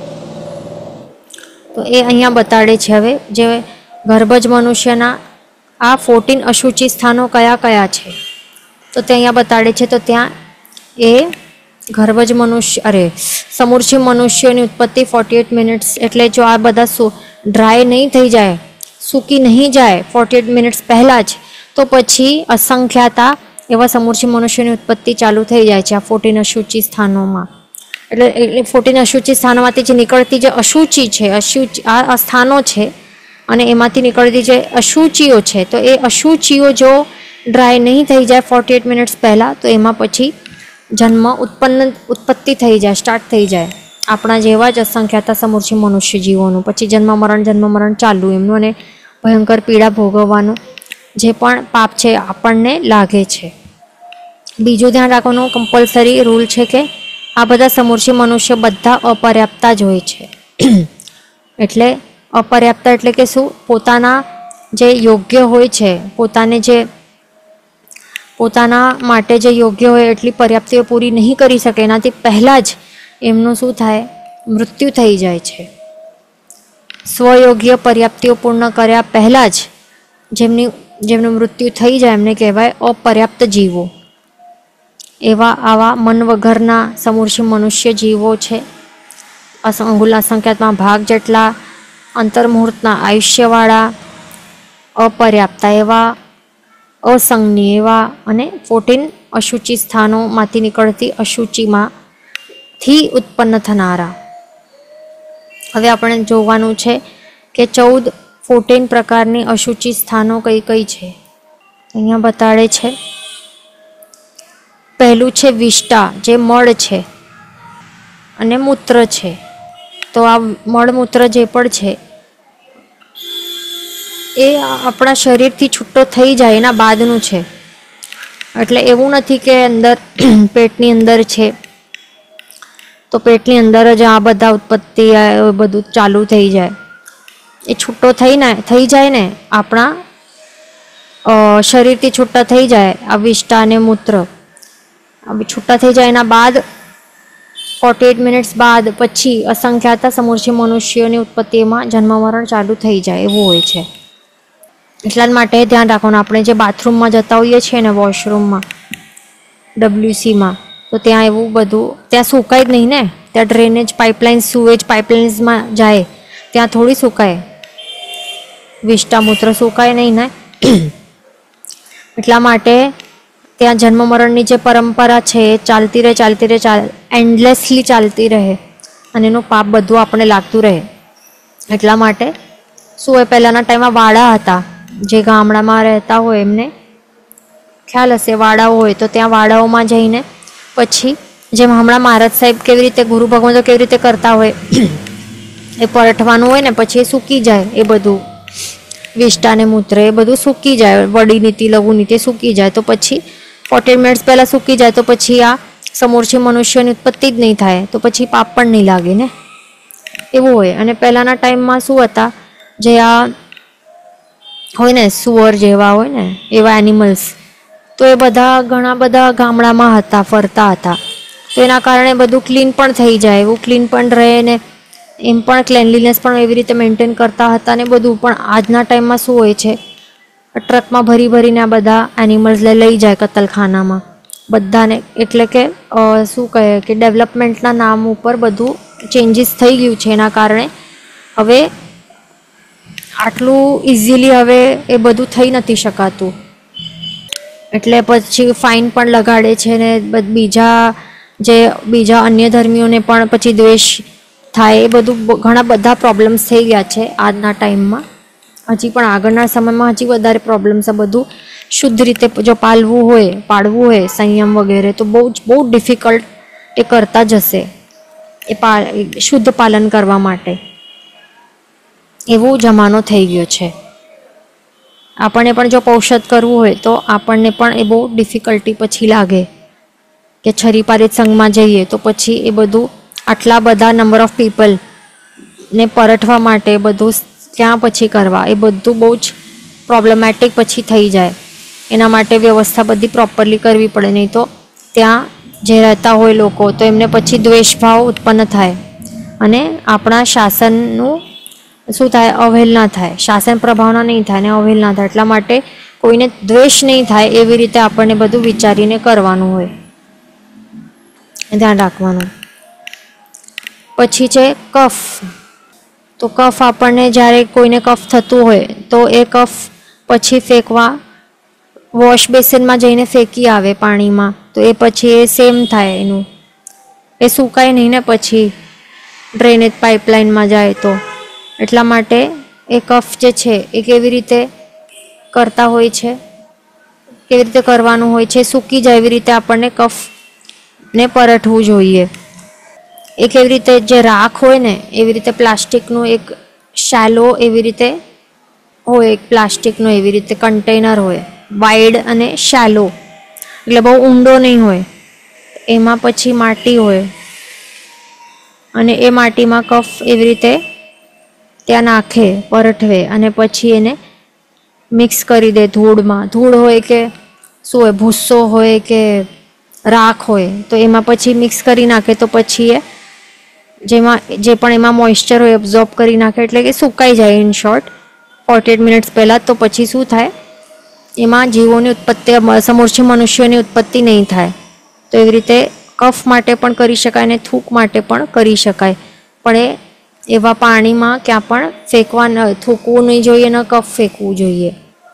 તો એ અહીંયા બતાડે છે. હવે જે ગર્ભજ મનુષ્યના આ ફોર્ટીન અશુચિ સ્થાનો કયા કયા છે તો તે અહીંયા બતાડે છે. તો ત્યાં એ ગર્ભજ મનુષ્ય અરે સમૂર્છિ મનુષ્યોની ઉત્પત્તિ ફોર્ટી એટ મિનિટ્સ એટલે જો આ બધા શું ડ્રાય નહીં થઈ જાય, સૂકી નહીં જાય ફોર્ટી એટ મિનિટ્સ પહેલાં જ, તો પછી અસંખ્યાતા એવા સમૂર્છિ મનુષ્યોની ઉત્પત્તિ ચાલુ થઈ જાય છે આ ફોર્ટીન અશુચિ સ્થાનોમાં. એટલે એટલે ફોર્ટીન અશુચિ સ્થાનોમાંથી જે નીકળતી જે અશુચિ છે, અશુચિ આ સ્થાનો છે, અને એમાંથી નીકળતી જે અશુચિઓ છે, તો એ અશુચિઓ જો ડ્રાય નહીં થઈ જાય ફોર્ટી એટ મિનિટ્સ પહેલાં, તો એમાં પછી જન્મ ઉત્પન્ન ઉત્પત્તિ થઈ જાય, સ્ટાર્ટ થઈ જાય આપણા જેવા જ અસંખ્યાતા સમૂર્છિ મનુષ્ય જીવોનું. પછી જન્મ મરણ જન્મ મરણ ચાલુ એમનું, અને ભયંકર પીડા ભોગવવાનું જે પણ પાપ છે આપણને લાગે છે. બીજું ધ્યાન રાખવાનું કમ્પલસરી રૂલ છે કે આ બધા સમૂર્છિ મનુષ્ય બધા અપર્યાપ્તા જ હોય છે. એટલે અપર્યાપ્તા એટલે કે શું? પોતાના જે યોગ્ય હોય છે, પોતાને જે પોતાના માટે જે યોગ્ય હોય એટલી પર્યાપ્તિઓ પૂરી નહીં કરી શકે, એનાથી પહેલાં જ એમનું શું થાય? મૃત્યુ થઈ જાય છે. સ્વયોગ્ય પર્યાપ્તિઓ પૂર્ણ કર્યા પહેલાં જ જેમની જેમનું મૃત્યુ થઈ જાય એમને કહેવાય અપર્યાપ્ત જીવો. એવા આવા મન વગરના સમૂર્છિ મનુષ્ય જીવો છે. અંગુલના સંખ્યાત્મક ભાગ જેટલા અંતર્મુહૂર્તના આયુષ્યવાળા અપર્યાપ્તા એવા અસંગની એવા અને ફોર્ટીન અશુચિ સ્થાનોમાંથી નીકળતી અશુચિમાંથી ઉત્પન્ન થનારા. હવે આપણે જોવાનું છે કે ચૌદ ફોર્ટીન પ્રકારની અશુચિ સ્થાનો કઈ કઈ છે. અહીંયા બતાડે છે. પહેલું છે વિષ્ટા, જે મળ છે અને મૂત્ર છે. તો આ મળમૂત્ર જે પણ છે એ આપણા શરીરથી છૂટો થઈ જાય એના બાદનું છે. એટલે એવું નથી કે અંદર પેટની અંદર છે તો પેટની અંદર જ આ બધા ઉત્પત્તિ બધું ચાલુ થઈ જાય. એ છૂટો થઈને થઈ જાય ને આપણા શરીરથી છૂટા થઈ જાય આ વિષ્ટા અને મૂત્ર છૂટા થઈ જાય એના બાદ ફોર્ટી એટ મિનિટ્સ બાદ પછી અસંખ્યાતા સમૂર્છિ મનુષ્યોની ઉત્પત્તિમાં જન્મ મરણ ચાલુ થઈ જાય એવું હોય છે. એટલા માટે ધ્યાન રાખવાનું આપણે જે બાથરૂમમાં જતા હોઈએ છીએ ને વોશરૂમમાં ડબલ્યુસીમાં, તો ત્યાં એવું બધું ત્યાં સુકાય જ નહીં ને, ત્યાં ડ્રેનેજ પાઇપલાઇન સુવેજ પાઇપલાઇન્સમાં જાય ત્યાં થોડી સુકાય, વિષ્ટા મૂત્ર સુકાય નહીં ને. એટલા માટે ત્યાં જન્મ મરણની જે પરંપરા છે એ ચાલતી રહે ચાલતી રહે ચાલ એન્ડલેસલી ચાલતી રહે અને એનું પાપ બધું આપણે લાગતું રહે. એટલા માટે શું હોય, પહેલાંના ટાઈમમાં વાડા હતા, જે ગામડામાં રહેતા હોય એમને ખ્યાલ હશે, વાડાઓ હોય તો ત્યાં વાડાઓમાં જઈને પછી જેમ હમણાં મહારાજ સાહેબ કેવી રીતે ગુરુ ભગવંતો કેવી રીતે કરતા હોય એ પરઠવાનું હોય ને પછી એ સૂકી જાય, એ બધું વિષ્ટા ને મૂત્ર એ બધું સૂકી જાય, વડી નીતિ લઘુ નીતિ સૂકી જાય. તો પછી ફોર્ટી મિનિટ્સ પહેલાં સૂકી જાય તો પછી આ સમૂર્છિ મનુષ્યની ઉત્પત્તિ જ નહીં થાય, તો પછી પાપ પણ નહીં લાગે ને, એવું હોય. અને પહેલાંના ટાઈમમાં શું હતા, જે આ હોય ને સુઅર જેવા હોય ને એવા એનિમલ્સ, તો એ બધા ઘણા બધા ગામડામાં હતા, ફરતા હતા. તો એના કારણે બધું ક્લીન પણ થઈ જાય, એવું ક્લીન પણ રહે ને એમ પણ ક્લેનલીનેસ પણ એવી રીતે મેન્ટેન કરતા હતા ને બધું. પણ આજના ટાઈમમાં શું હોય છે, ટ્રકમાં ભરી ભરીને આ બધા એનિમલ્સને લઈ જાય કતલખાનામાં બધાને. એટલે કે શું કહે કે ડેવલપમેન્ટના નામ ઉપર બધું ચેન્જીસ થઈ ગયું છે. એના કારણે હવે આટલું ઇઝીલી હવે એ બધું થઈ નથી શકાતું. એટલે પછી ફાઇન પણ લગાડે છે ને બીજા જે બીજા અન્ય ધર્મીઓને પણ પછી દ્વેષ થાય. એ બધું ઘણા બધા પ્રોબ્લેમ્સ થઈ ગયા છે આજના ટાઈમમાં. હજી પણ આગળના સમયમાં હજી વધારે પ્રોબ્લેમ્સ. આ બધું શુદ્ધ રીતે જો પાળવું હોય પાળવું હોય સંયમ વગેરે તો બહુ જ બહુ ડિફિકલ્ટ એ કરતા જશે એ પા શુદ્ધ પાલન કરવા માટે. એવો જમાનો થઈ ગયો છે. આપણને પણ જો પૌષધ કરવું હોય તો આપણને પણ એ બહુ ડિફિકલ્ટી પછી લાગે કે છરીપારિત સંઘમાં જઈએ તો પછી એ બધું આટલા બધા નંબર ઓફ પીપલ ને પરટવા માટે બધું ક્યાં પછી કરવા, એ બધું બહુ જ પ્રોબ્લેમેટિક પછી થઈ જાય. એના માટે વ્યવસ્થા બધી પ્રોપરલી કરવી પડે, નહીં તો ત્યાં જે રહેતા હોય લોકો તો એમને પછી દ્વેષભાવ ઉત્પન્ન થાય અને આપણા શાસનનું શું થાય, અવહેલના થાય. શાસન પ્રભાવના નહીં થાય ને અવહેલના થાય. એટલા માટે કોઈને દ્વેષ નહીં થાય એવી રીતે આપણને બધું વિચારીને કરવાનું હોય, ધ્યાન રાખવાનું. પછી છે કફ. તો કફ આપણને જ્યારે કોઈને કફ થતું હોય તો એ કફ પછી ફેંકવા વોશ બેસિનમાં જઈને ફેંકી આવે પાણીમાં, તો એ પછી એ સેમ થાય, એનું એ સુકાય નહીં ને પછી ડ્રેનેજ પાઇપલાઇનમાં જાય તો. એટલા માટે એ કફ જે છે એ કેવી રીતે કરતા હોય છે, કેવી રીતે કરવાનું હોય છે, સૂકી જાય એવી રીતે આપણને કફને પરટવું જોઈએ. એ કેવી રીતે જે રાખ હોય ને એવી રીતે પ્લાસ્ટિકનું એક શેલો એવી રીતે હોય, એક પ્લાસ્ટિકનું એવી રીતે કન્ટેનર હોય, વાઇડ અને શેલો, એટલે બહુ ઊંડો નહીં હોય. એમાં પછી માટી હોય અને એ માટીમાં કફ એવી રીતે ત્યાં નાખે, પરઠવે અને પછી એને મિક્સ કરી દે ધૂળમાં. ધૂળ હોય કે શું હોય, ભૂસ્સો હોય કે રાખ હોય, તો એમાં પછી મિક્સ કરી નાખે તો પછી એ જેમાં જે પણ એમાં મોઇશ્ચર હોય એબ્ઝોર્બ કરી નાખે, એટલે કે સુકાઈ જાય in short forty eight minutes પહેલાં. તો પછી શું થાય, એમાં જીવોની ઉત્પત્તિ, સમૂર્છિત મનુષ્યોની ઉત્પત્તિ નહીં થાય. તો એવી રીતે કફ માટે પણ કરી શકાય અને થૂક માટે પણ કરી શકાય. પણ એ એવા પાણીમાં ક્યાં પણ ફેંકવા ન, થૂકવું નહીં જોઈએ, ન કફ ફેંકવું જોઈએ,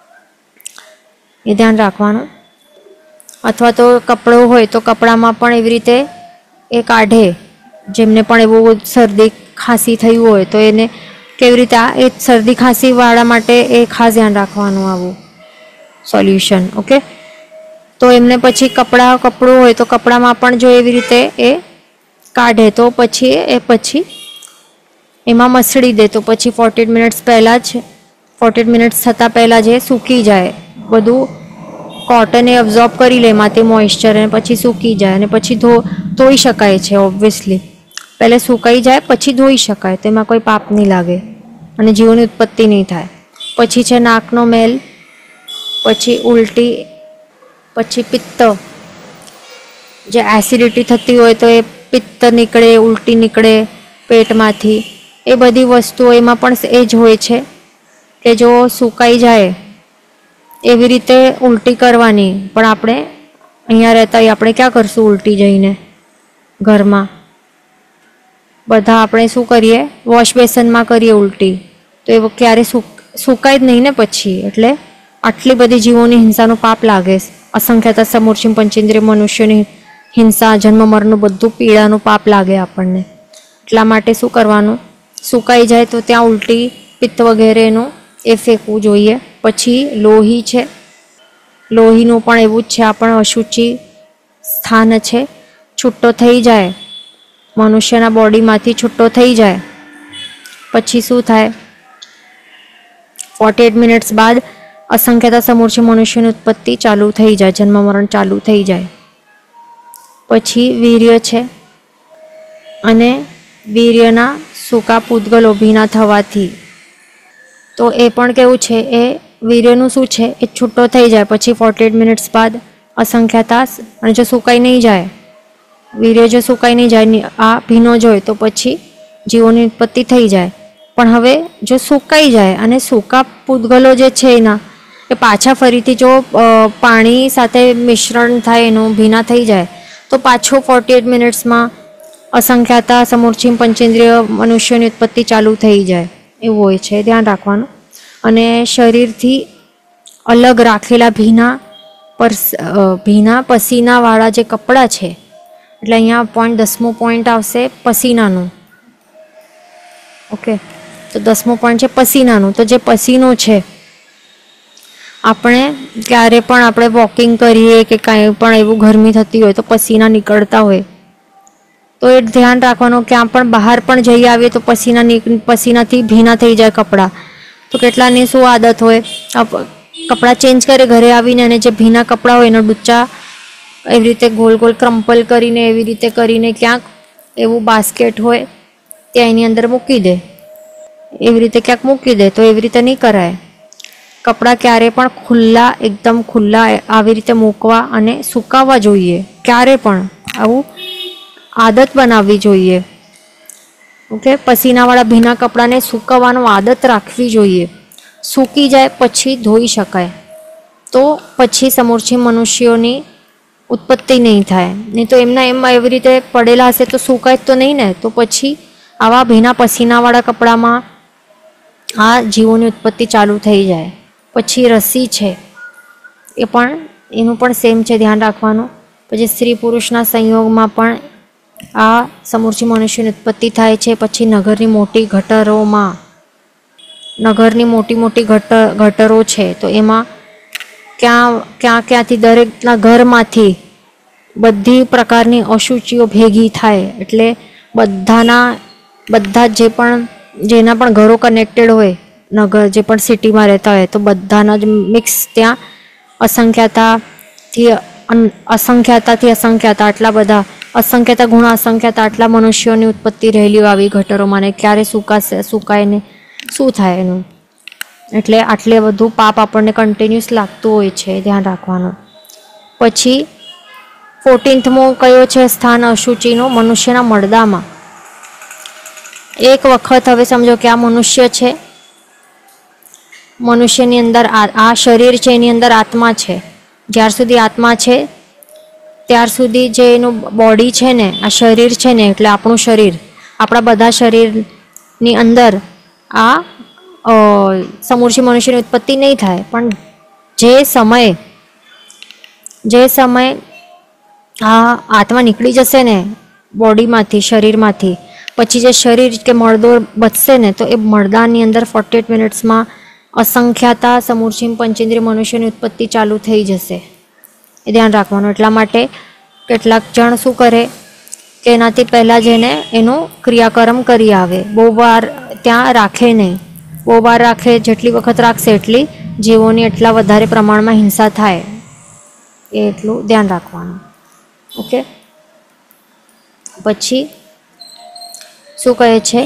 એ ધ્યાન રાખવાનું. અથવા તો કપડો હોય તો કપડામાં પણ એવી રીતે એ કાઢે. જેમને પણ એવું શરદી ખાંસી થયું હોય તો એને કેવી રીતે આ એ શરદી ખાંસીવાળા માટે એ ખાસ ધ્યાન રાખવાનું આવું સોલ્યુશન. ઓકે, તો એમને પછી કપડાં કપડું હોય તો કપડામાં પણ જો એવી રીતે એ કાઢે તો પછી એ પછી એમાં મસળી દે તો પછી ફોર્ટી મિનિટ્સ પહેલાં જ ફોર્ટી મિનિટ્સ થતાં પહેલાં જે સૂકી જાય, બધું કોટન એ અબ્ઝોર્બ કરી લે એમાંથી મોઇશ્ચર, અને પછી સૂકી જાય અને પછી ધો ધોઈ શકાય છે. ઓબ્વિયસલી પહેલાં સુકાઈ જાય પછી ધોઈ શકાય, તો એમાં કોઈ પાપ નહીં લાગે અને જીવોની ઉત્પત્તિ નહીં થાય. પછી છે નાકનો મેલ, પછી ઉલટી, પછી પિત્ત, જે એસિડિટી થતી હોય તો એ પિત્ત નીકળે, ઉલટી નીકળે પેટમાંથી. એ બધી વસ્તુઓ એમાં પણ એ જ હોય છે કે જો સુકાઈ જાય એવી રીતે ઉલટી કરવાની. પણ આપણે અહીંયા રહેતા હોય આપણે ક્યાં કરશું ઉલટી જઈને ઘરમાં? બધા આપણે શું કરીએ, વોશ બેસનમાં કરીએ ઉલટી, તો એ ક્યારે સુકાય જ નહીં ને પછી. એટલે આટલી બધી જીવોની હિંસાનું પાપ લાગે. અસંખ્યતા સમૂર્છિત પંચેન્દ્રિય મનુષ્યોની હિંસા, જન્મ મરણનું બધું પીડાનું પાપ લાગે આપણને. એટલા માટે શું કરવાનું, સુકાઈ જાય તો ત્યાં ઉલટી, પિત્ત વગેરેનું એ ફેંકવું જોઈએ. પછી લોહી છે, લોહીનું પણ એવું જ છે, આ પણ અશુચિ સ્થાન છે. છૂટો થઈ જાય, મનુષ્યના બોડીમાંથી છૂટો થઈ જાય પછી શું થાય, ફોર્ટી એટ મિનિટ્સ બાદ અસંખ્યતા સમૂર્છિત મનુષ્યની ઉત્પત્તિ ચાલુ થઈ જાય, જન્મ મરણ ચાલુ થઈ જાય. પછી વીર્ય છે, અને વીર્યના સૂકા પૂતગલ ઊભી ના થવાથી, તો એ પણ કેવું છે, એ વીર્યનું શું છે એ છૂટો થઈ જાય પછી ફોર્ટી એટ મિનિટ્સ બાદ અસંખ્યાતા, અને જો સુકાઈ નહીં જાય, વીર્ય જો સુકાઈ નહીં જાય, આ ભીનો જ હોય તો પછી જીવોની ઉત્પત્તિ થઈ જાય. પણ હવે જો સુકાઈ જાય અને સૂકા પૂતગલો જે છે એના એ પાછા ફરીથી જો પાણી સાથે મિશ્રણ થાય, એનું ભીના થઈ જાય, તો પાછો ફોર્ટી એટ મિનિટ્સમાં અસંખ્યાતા સમૂર્છિમ પંચેન્દ્રિય મનુષ્યોની ઉત્પત્તિ ચાલુ થઈ જાય એવું હોય છે, ધ્યાન રાખવાનું. અને શરીરથી અલગ રાખેલા ભીના પર ભીના પસીનાવાળા જે કપડાં છે, એટલે અહીંયા પોઈન્ટ દસમો પોઈન્ટ આવશે પસીનાનું. ઓકે, તો દસમો પોઈન્ટ છે પસીનાનું. તો જે પસીનો છે, આપણે ક્યારે પણ આપણે વોકિંગ કરીએ કે કાંઈ પણ એવું ગરમી થતી હોય તો પસીના નીકળતા હોય, તો એ ધ્યાન રાખવાનું. ક્યાં પણ બહાર પણ જઈ આવીએ તો પસીના પસીનાથી ભીના થઈ જાય કપડાં. તો કેટલાની શું આદત હોય, કપડાં ચેન્જ કરે ઘરે આવીને, અને જે ભીના કપડાં હોય એનો ડૂચા એવી રીતે ગોલ ગોલ ક્રમ્પલ કરીને એવી રીતે કરીને ક્યાંક એવું બાસ્કેટ હોય ત્યાં એની અંદર મૂકી દે, એવી રીતે ક્યાંક મૂકી દે. તો એવી રીતે નહીં કરાય. કપડાં ક્યારે પણ ખુલ્લા, એકદમ ખુલ્લા આવી રીતે મૂકવા અને સુકાવવા જોઈએ. ક્યારે પણ આવું આદત બનાવવી જોઈએ. ઓકે, પસીનાવાળા ભીના કપડાને સૂકવવાનો આદત રાખવી જોઈએ. સૂકી જાય પછી ધોઈ શકાય, તો પછી સમૂર્છિમ મનુષ્યોની ઉત્પત્તિ નહીં થાય. નહીં તો એમના એમાં એવી રીતે પડેલા હશે તો સુકાય તો નહીં ને, તો પછી આવા ભીના પસીનાવાળા કપડામાં આ જીવોની ઉત્પત્તિ ચાલુ થઈ જાય. પછી રસી છે એ પણ એનું પણ સેમ છે, ધ્યાન રાખવાનું. પછી સ્ત્રી પુરુષના સંયોગમાં પણ આ સમૂર્છિમ મનુષ્યની ઉત્પત્તિ થાય છે. પછી નગરની મોટી ગટરોમાં, નગરની મોટી મોટી ગટર ગટરો છે, તો એમાં ક્યાં ક્યાં ક્યાંથી દરેકના ઘરમાંથી બધી પ્રકારની અશુચિઓ ભેગી થાય. એટલે બધાના બધા જે પણ જેના પણ ઘરો કનેક્ટેડ હોય, નગર જે પણ સિટીમાં રહેતા હોય, તો બધાના જ મિક્સ ત્યાં અસંખ્યાતાથી અસંખ્યાતાથી અસંખ્યાતા આટલા બધા અસંખ્યતા ગુણા અસંખ્યતા આટલા મનુષ્યોની ઉત્પત્તિ રહેલી આવી ગટરોમાં, ને ક્યારે સુકાશે સુકાય ને શું થાય એનું. એટલે આટલે બધું પાપ આપણને કન્ટિન્યુઅસ લાગતું હોય છે, ધ્યાન રાખવાનું. પછી ફોર્ટીન્થમો કયો છે સ્થાન અશુચિનો? મનુષ્યના મળદામાં. એક વખત હવે સમજો કે આ મનુષ્ય છે, મનુષ્યની અંદર આ શરીર છે, એની અંદર આત્મા છે. જ્યાર સુધી આત્મા છે ત્યાર સુધી જે એનું બોડી છે ને, આ શરીર છે ને, એટલે આપણું શરીર, આપણા બધા શરીરની અંદર આ સમૂર્છિમ મનુષ્યની ઉત્પત્તિ નહીં થાય. પણ જે સમયે જે સમયે આ આત્મા નીકળી જશે ને બોડીમાંથી, શરીરમાંથી, પછી જે શરીર કે મળદો બચશે ને, તો એ મળદાની અંદર ફોર્ટી એટ મિનિટ્સમાં અસંખ્યાતા સમૂર્છિમ પંચેન્દ્રિય મનુષ્યની ઉત્પત્તિ ચાલુ થઈ જશે. એ ધ્યાન રાખવાનું. એટલા માટે કેટલાક જણ શું કરે કે એનાથી પહેલાં જેને એનું ક્રિયાકર્મ કરી આવે, બહુ વાર ત્યાં રાખે નહીં. બહુ વાર રાખે, જેટલી વખત રાખશે એટલી જીવોની એટલા વધારે પ્રમાણમાં હિંસા થાય, એ એટલું ધ્યાન રાખવાનું. ઓકે, પછી શું કહે છે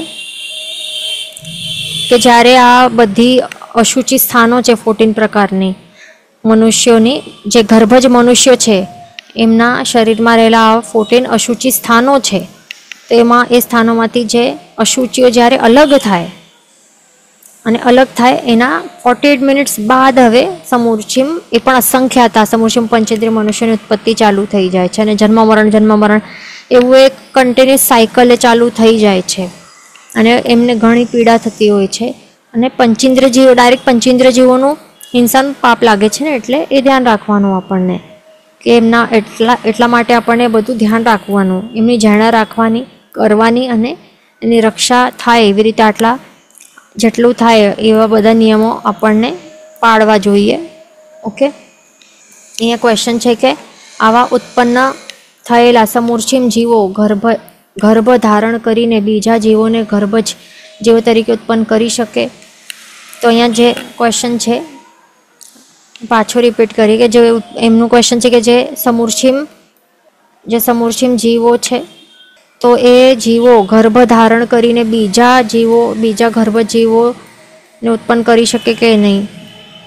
કે જ્યારે આ બધી અશુચિ સ્થાનો છે ફોર્ટીન પ્રકારની મનુષ્યોની, જે ગર્ભજ મનુષ્યો છે એમના શરીરમાં રહેલા ફોર્ટીન અશુચિ સ્થાનો છે, તો એમાં એ સ્થાનોમાંથી જે અશુચિઓ જ્યારે અલગ થાય અને અલગ થાય એના ફોર્ટી એટ મિનિટ્સ બાદ હવે સમૂર્છિમ, એ પણ અસંખ્યાતા સમૂર્છિમ પંચેન્દ્રિય મનુષ્યની ઉત્પત્તિ ચાલુ થઈ જાય છે. અને જન્મ મરણ જન્મ મરણ એવું એક કન્ટિન્યુઅસ સાયકલ એ ચાલુ થઈ જાય છે, અને એમને ઘણી પીડા થતી હોય છે. અને પંચેન્દ્રિય જીવો, ડાયરેક્ટ પંચેન્દ્રિય જીવોનું હિંસાનું પાપ લાગે છે ને, એટલે એ ધ્યાન રાખવાનું આપણને, કે એમના એટલા એટલા માટે આપણને બધું ધ્યાન રાખવાનું, એમની જાણા રાખવાની, કરવાની, અને એની રક્ષા થાય એવી રીતે આટલા જેટલું થાય એવા બધા નિયમો આપણને પાળવા જોઈએ. ઓકે, અહીંયા ક્વેશ્ચન છે કે આવા ઉત્પન્ન થયેલા સમૂર્છિમ જીવો ગર્ભ ગર્ભ ધારણ કરીને બીજા જીવોને ગર્ભજ જીવો તરીકે ઉત્પન્ન કરી શકે? તો અહીંયા જે ક્વેશ્ચન છે પાછો રિપીટ કરી, કે જે એમનું ક્વેશ્ચન છે કે જે સમૂર્છિમ જે સમૂર્છિમ જીવો છે, તો એ જીવો ગર્ભ ધારણ કરીને બીજા જીવો બીજા ગર્ભ જીવોને ઉત્પન્ન કરી શકે કે નહીં?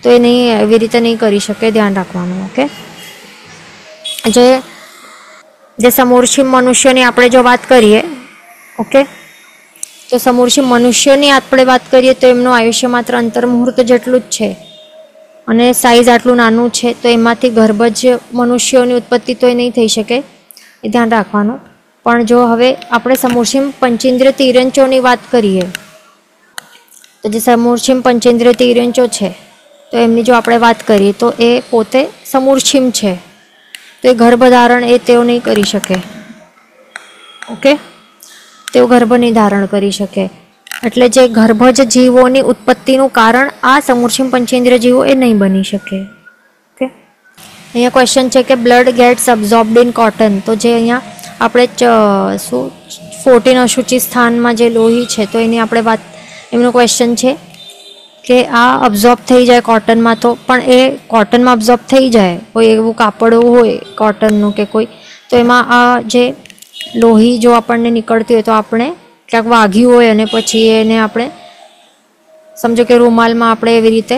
તો એ નહીં, એવી રીતે નહીં કરી શકે, ધ્યાન રાખવાનું. ઓકે, જે જે સમૂર્છિમ મનુષ્યોની આપણે જો વાત કરીએ, ઓકે, તો સમૂર્છિમ મનુષ્યોની આપણે વાત કરીએ તો એમનું આયુષ્ય માત્ર અંતર મુહૂર્ત જેટલું જ છે અને સાઇઝ આટલું નાનું છે, તો એમાંથી ગર્ભજ મનુષ્યોની ઉત્પત્તિ તો એ નહીં થઈ શકે, એ ધ્યાન રાખવાનું. પણ જો હવે આપણે સમૂર્છિમ પંચેન્દ્રિય તિર્યંચોની વાત કરીએ, તો જે સમૂર્છિમ પંચેન્દ્રિય તિર્યંચો છે, તો એમની જો આપણે વાત કરીએ તો એ પોતે સમૂર્છિમ છે, તો એ ગર્ભધારણ એ તેઓ નહીં કરી શકે. ઓકે, તેઓ ગર્ભ નહીં ધારણ કરી શકે. એટલે જે ગર્ભજ જીવોની ઉત્પત્તિનું કારણ આ સમૂર્છિમ પંચેન્દ્રિય જીવો એ નહીં બની શકે. ઓકે, અહીંયા ક્વેશ્ચન છે કે blood gets absorbed in cotton. તો જે અહીંયા આપણે શું ફોર્ટીન અશુચિ સ્થાનમાં જે લોહી છે, તો એની આપણે વાત, એમનો ક્વેશ્ચન છે કે આ અબ્ઝોર્બ થઈ જાય કોટનમાં, તો પણ એ કોટનમાં અબ્ઝોર્બ થઈ જાય, કોઈ એવું કાપડ હોય કોટનનું કે કોઈ, તો એમાં આ જે લોહી જો આપણને નીકળતી હોય તો આપણે ક્યાંક વાગ્યું હોય અને પછી એને આપણે સમજો કે રૂમાલમાં આપણે એવી રીતે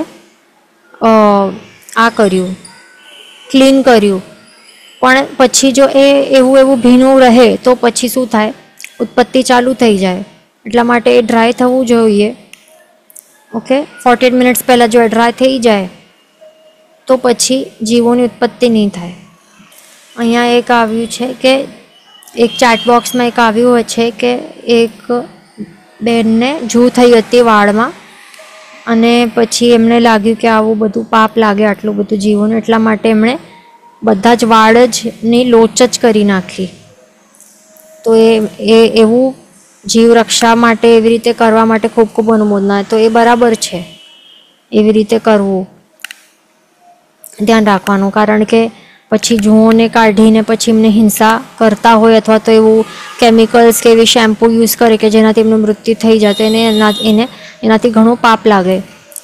આ કર્યું, ક્લીન કર્યું, પણ પછી જો એ એવું એવું ભીનું રહે તો પછી શું થાય, ઉત્પત્તિ ચાલુ થઈ જાય. એટલા માટે એ ડ્રાય થવું જોઈએ. ઓકે, ફોર્ટી એટ મિનિટ્સ પહેલાં જો એ ડ્રાય થઈ જાય તો પછી જીવોની ઉત્પત્તિ નહીં થાય. અહીંયા એક આવ્યું છે કે એક ચેટ બોક્સમાં એક આવ્યું હોય છે કે એક બેનને જૂ થઈ હતી વાળમાં, અને પછી એમને લાગ્યું કે આવું બધું પાપ લાગે આટલું બધું જીવોનું, એટલા માટે એમણે બધા જ વાળ જ ની લોચ જ કરી નાખી. તો એ એ એવું જીવ રક્ષા માટે એવી રીતે કરવા માટે ખૂબ ખૂબ અનુમોદના. તો એ બરાબર છે એવી રીતે કરવું, ધ્યાન રાખવાનું. કારણ કે પછી જુઓને કાઢીને પછી એમને હિંસા કરતા હોય અથવા તો એવું કેમિકલ્સ કે એવી શેમ્પૂ યુઝ કરે કે જેનાથી એમનું મૃત્યુ થઈ જાય, તો એને એને એનાથી ઘણું પાપ લાગે.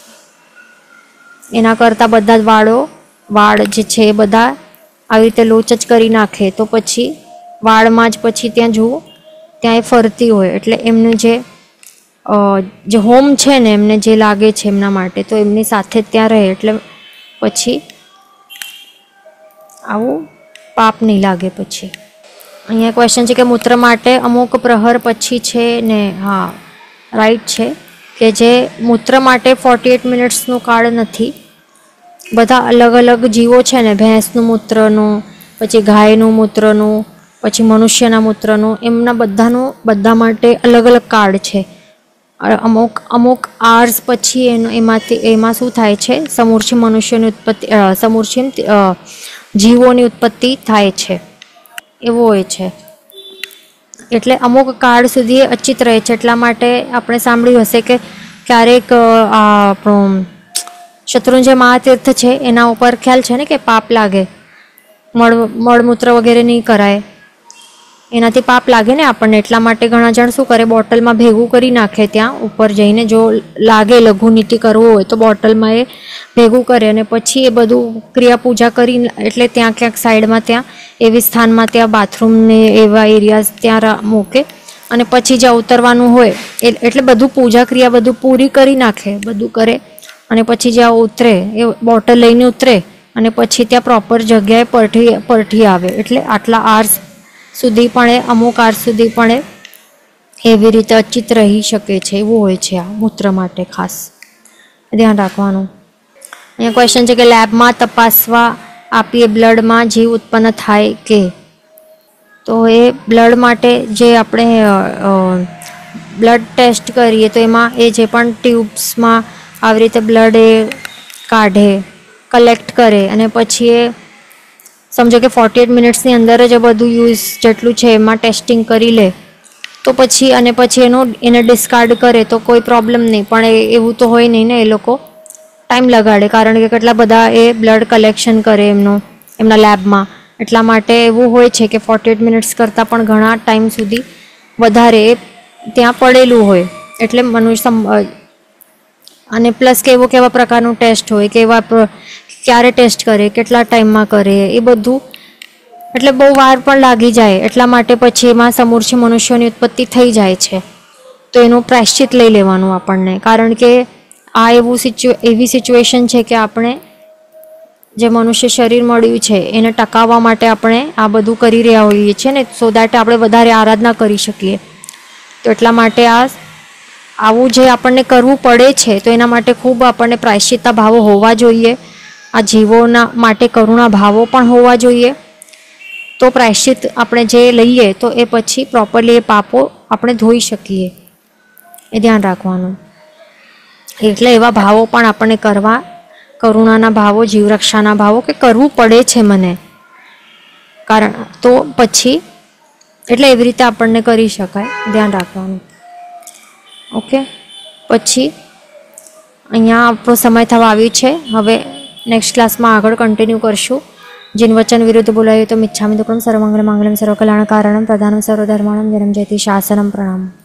એના કરતાં બધા જ વાળો વાળ જે છે એ બધા આવી રીતે લોચ જ કરી નાખે, તો પછી વાળમાં જ પછી ત્યાં જુઓ ત્યાં એ ફરતી હોય, એટલે એમનું જે જે હોમ છે ને એમને જે લાગે છે એમના માટે, તો એમની સાથે જ ત્યાં રહે, એટલે પછી આવું પાપ નહીં લાગે. પછી અહીંયા ક્વેશ્ચન છે કે મૂત્ર માટે અમુક પ્રહર પછી છે ને, હા રાઈટ છે કે જે મૂત્ર માટે ફોર્ટી એટ મિનિટ્સનું કાળ નથી. બધા અલગ અલગ જીવો છે ને, ભેંસનું મૂત્રનું, પછી ગાયનું મૂત્રનું, પછી મનુષ્યના મૂત્રનું, એમના બધાનું બધા માટે અલગ અલગ કાળ છે. અમુક અમુક આર્સ પછી એનું એમાંથી એમાં શું થાય છે, સમૂર્છિમ મનુષ્યોની ઉત્પત્તિ, સમૂર્છિમ જીવોની ઉત્પત્તિ થાય છે, એવું હોય છે. એટલે અમુક કાળ સુધી અચિત રહે છે. એટલા માટે આપણે સાંભળ્યું હશે કે ક્યારેક આપણું શત્રુંજય મહાતીર્થ છે એના ઉપર ખ્યાલ છે ને કે પાપ લાગે, મળ મળમૂત્ર વગેરે નહીં કરાય, એનાથી પાપ લાગે ને આપણને. એટલા માટે ઘણા જણ શું કરે, બોટલમાં ભેગું કરી નાખે, ત્યાં ઉપર જઈને જો લાગે લઘુ નીતિ કરવું હોય તો બોટલમાં એ ભેગું કરે અને પછી એ બધું ક્રિયા પૂજા કરી, એટલે ત્યાં ક્યાંક સાઈડમાં ત્યાં એવી સ્થાનમાં ત્યાં બાથરૂમને એવા એરિયાઝ ત્યાં મૂકે અને પછી જ્યાં ઉતરવાનું હોય એટલે બધું પૂજા ક્રિયા બધું પૂરી કરી નાખે, બધું કરે અને પછી જ્યાં ઉતરે એ બોટલ લઈને ઉતરે અને પછી ત્યાં પ્રોપર જગ્યાએ પરઠી પરઠી આવે. એટલે આટલા આર્સ સુધી પણ એ અમુક આર્સ સુધી પણ એ એવી રીતે અચિત રહી શકે છે, એવું હોય છે. આ મૂત્ર માટે ખાસ ધ્યાન રાખવાનું. અહીંયા ક્વેશ્ચન છે કે લેબમાં તપાસવા આપીએ બ્લડમાં જીવ ઉત્પન્ન થાય કે, તો એ બ્લડ માટે જે આપણે બ્લડ ટેસ્ટ કરીએ તો એમાં એ જે પણ ટ્યુબ્સમાં આવી રીતે બ્લડ એ કાઢે, કલેક્ટ કરે અને પછી એ સમજો કે ફોર્ટી એટ મિનિટ્સની અંદર જ બધું યુઝ જેટલું છે એમાં ટેસ્ટિંગ કરી લે, તો પછી અને પછી એનું એને ડિસ્કાર્ડ કરે તો કોઈ પ્રોબ્લેમ નહીં. પણ એ એવું તો હોય નહીં ને, એ લોકો ટાઈમ લગાડે, કારણ કે કેટલા બધા એ બ્લડ કલેક્શન કરે એમનું એમના લેબમાં. એટલા માટે એવું હોય છે કે ફોર્ટી એટ મિનિટ્સ કરતાં પણ ઘણા ટાઈમ સુધી વધારે ત્યાં પડેલું હોય. એટલે મનુષ્ય અને પ્લસ કેવો કેવા પ્રકારનું ટેસ્ટ હોય, કેવા ક્યારે ટેસ્ટ કરે, કેટલા ટાઈમમાં કરે, એ બધું એટલે બહુ વાર પણ લાગી જાય. એટલા માટે પછી એમાં સમૂર્છિમ મનુષ્યોની ઉત્પત્તિ થઈ જાય છે. તો એનું પ્રાયશ્ચિત લઈ લેવાનું આપણને, કારણ કે આ એવું સિચ્યુ એવી સિચ્યુએશન છે કે આપણે જે મનુષ્ય શરીર મળ્યું છે એને ટકાવવા માટે આપણે આ બધું કરી રહ્યા હોઈએ છીએ ને, સો દેટ આપણે વધારે આરાધના કરી શકીએ. તો એટલા માટે આ આવું જે આપણને કરવું પડે છે તો એના માટે ખૂબ આપણને પ્રાયશ્ચિત્તા ભાવો હોવા જોઈએ. આ જીવોના માટે કરુણા ભાવો પણ હોવા જોઈએ. તો પ્રાયશ્ચિત આપણે જે લઈએ તો એ પછી પ્રોપરલી એ પાપો આપણે ધોઈ શકીએ, એ ધ્યાન રાખવાનું. એટલે એવા ભાવો પણ આપણને કરવા, કરુણાના ભાવો, જીવરક્ષાના ભાવો કે કરવું પડે છે મને, કારણ તો પછી એટલે એવી રીતે આપણને કરી શકાય, ધ્યાન રાખવાનું. ઓકે, પછી અહીંયા આપણો સમય થવા આવ્યું છે. હવે નેક્સ્ટ ક્લાસમાં આગળ કન્ટિન્યુ કરશું. जिन वचन विरुद्ध बोलायो तो मिच्छामि दुक्कड़म सर्वमंगल मांगल्यम सर्वकल्याण कारणम प्रधानम सर्वधर्माणम जन्म जयति शासनम. प्रणाम.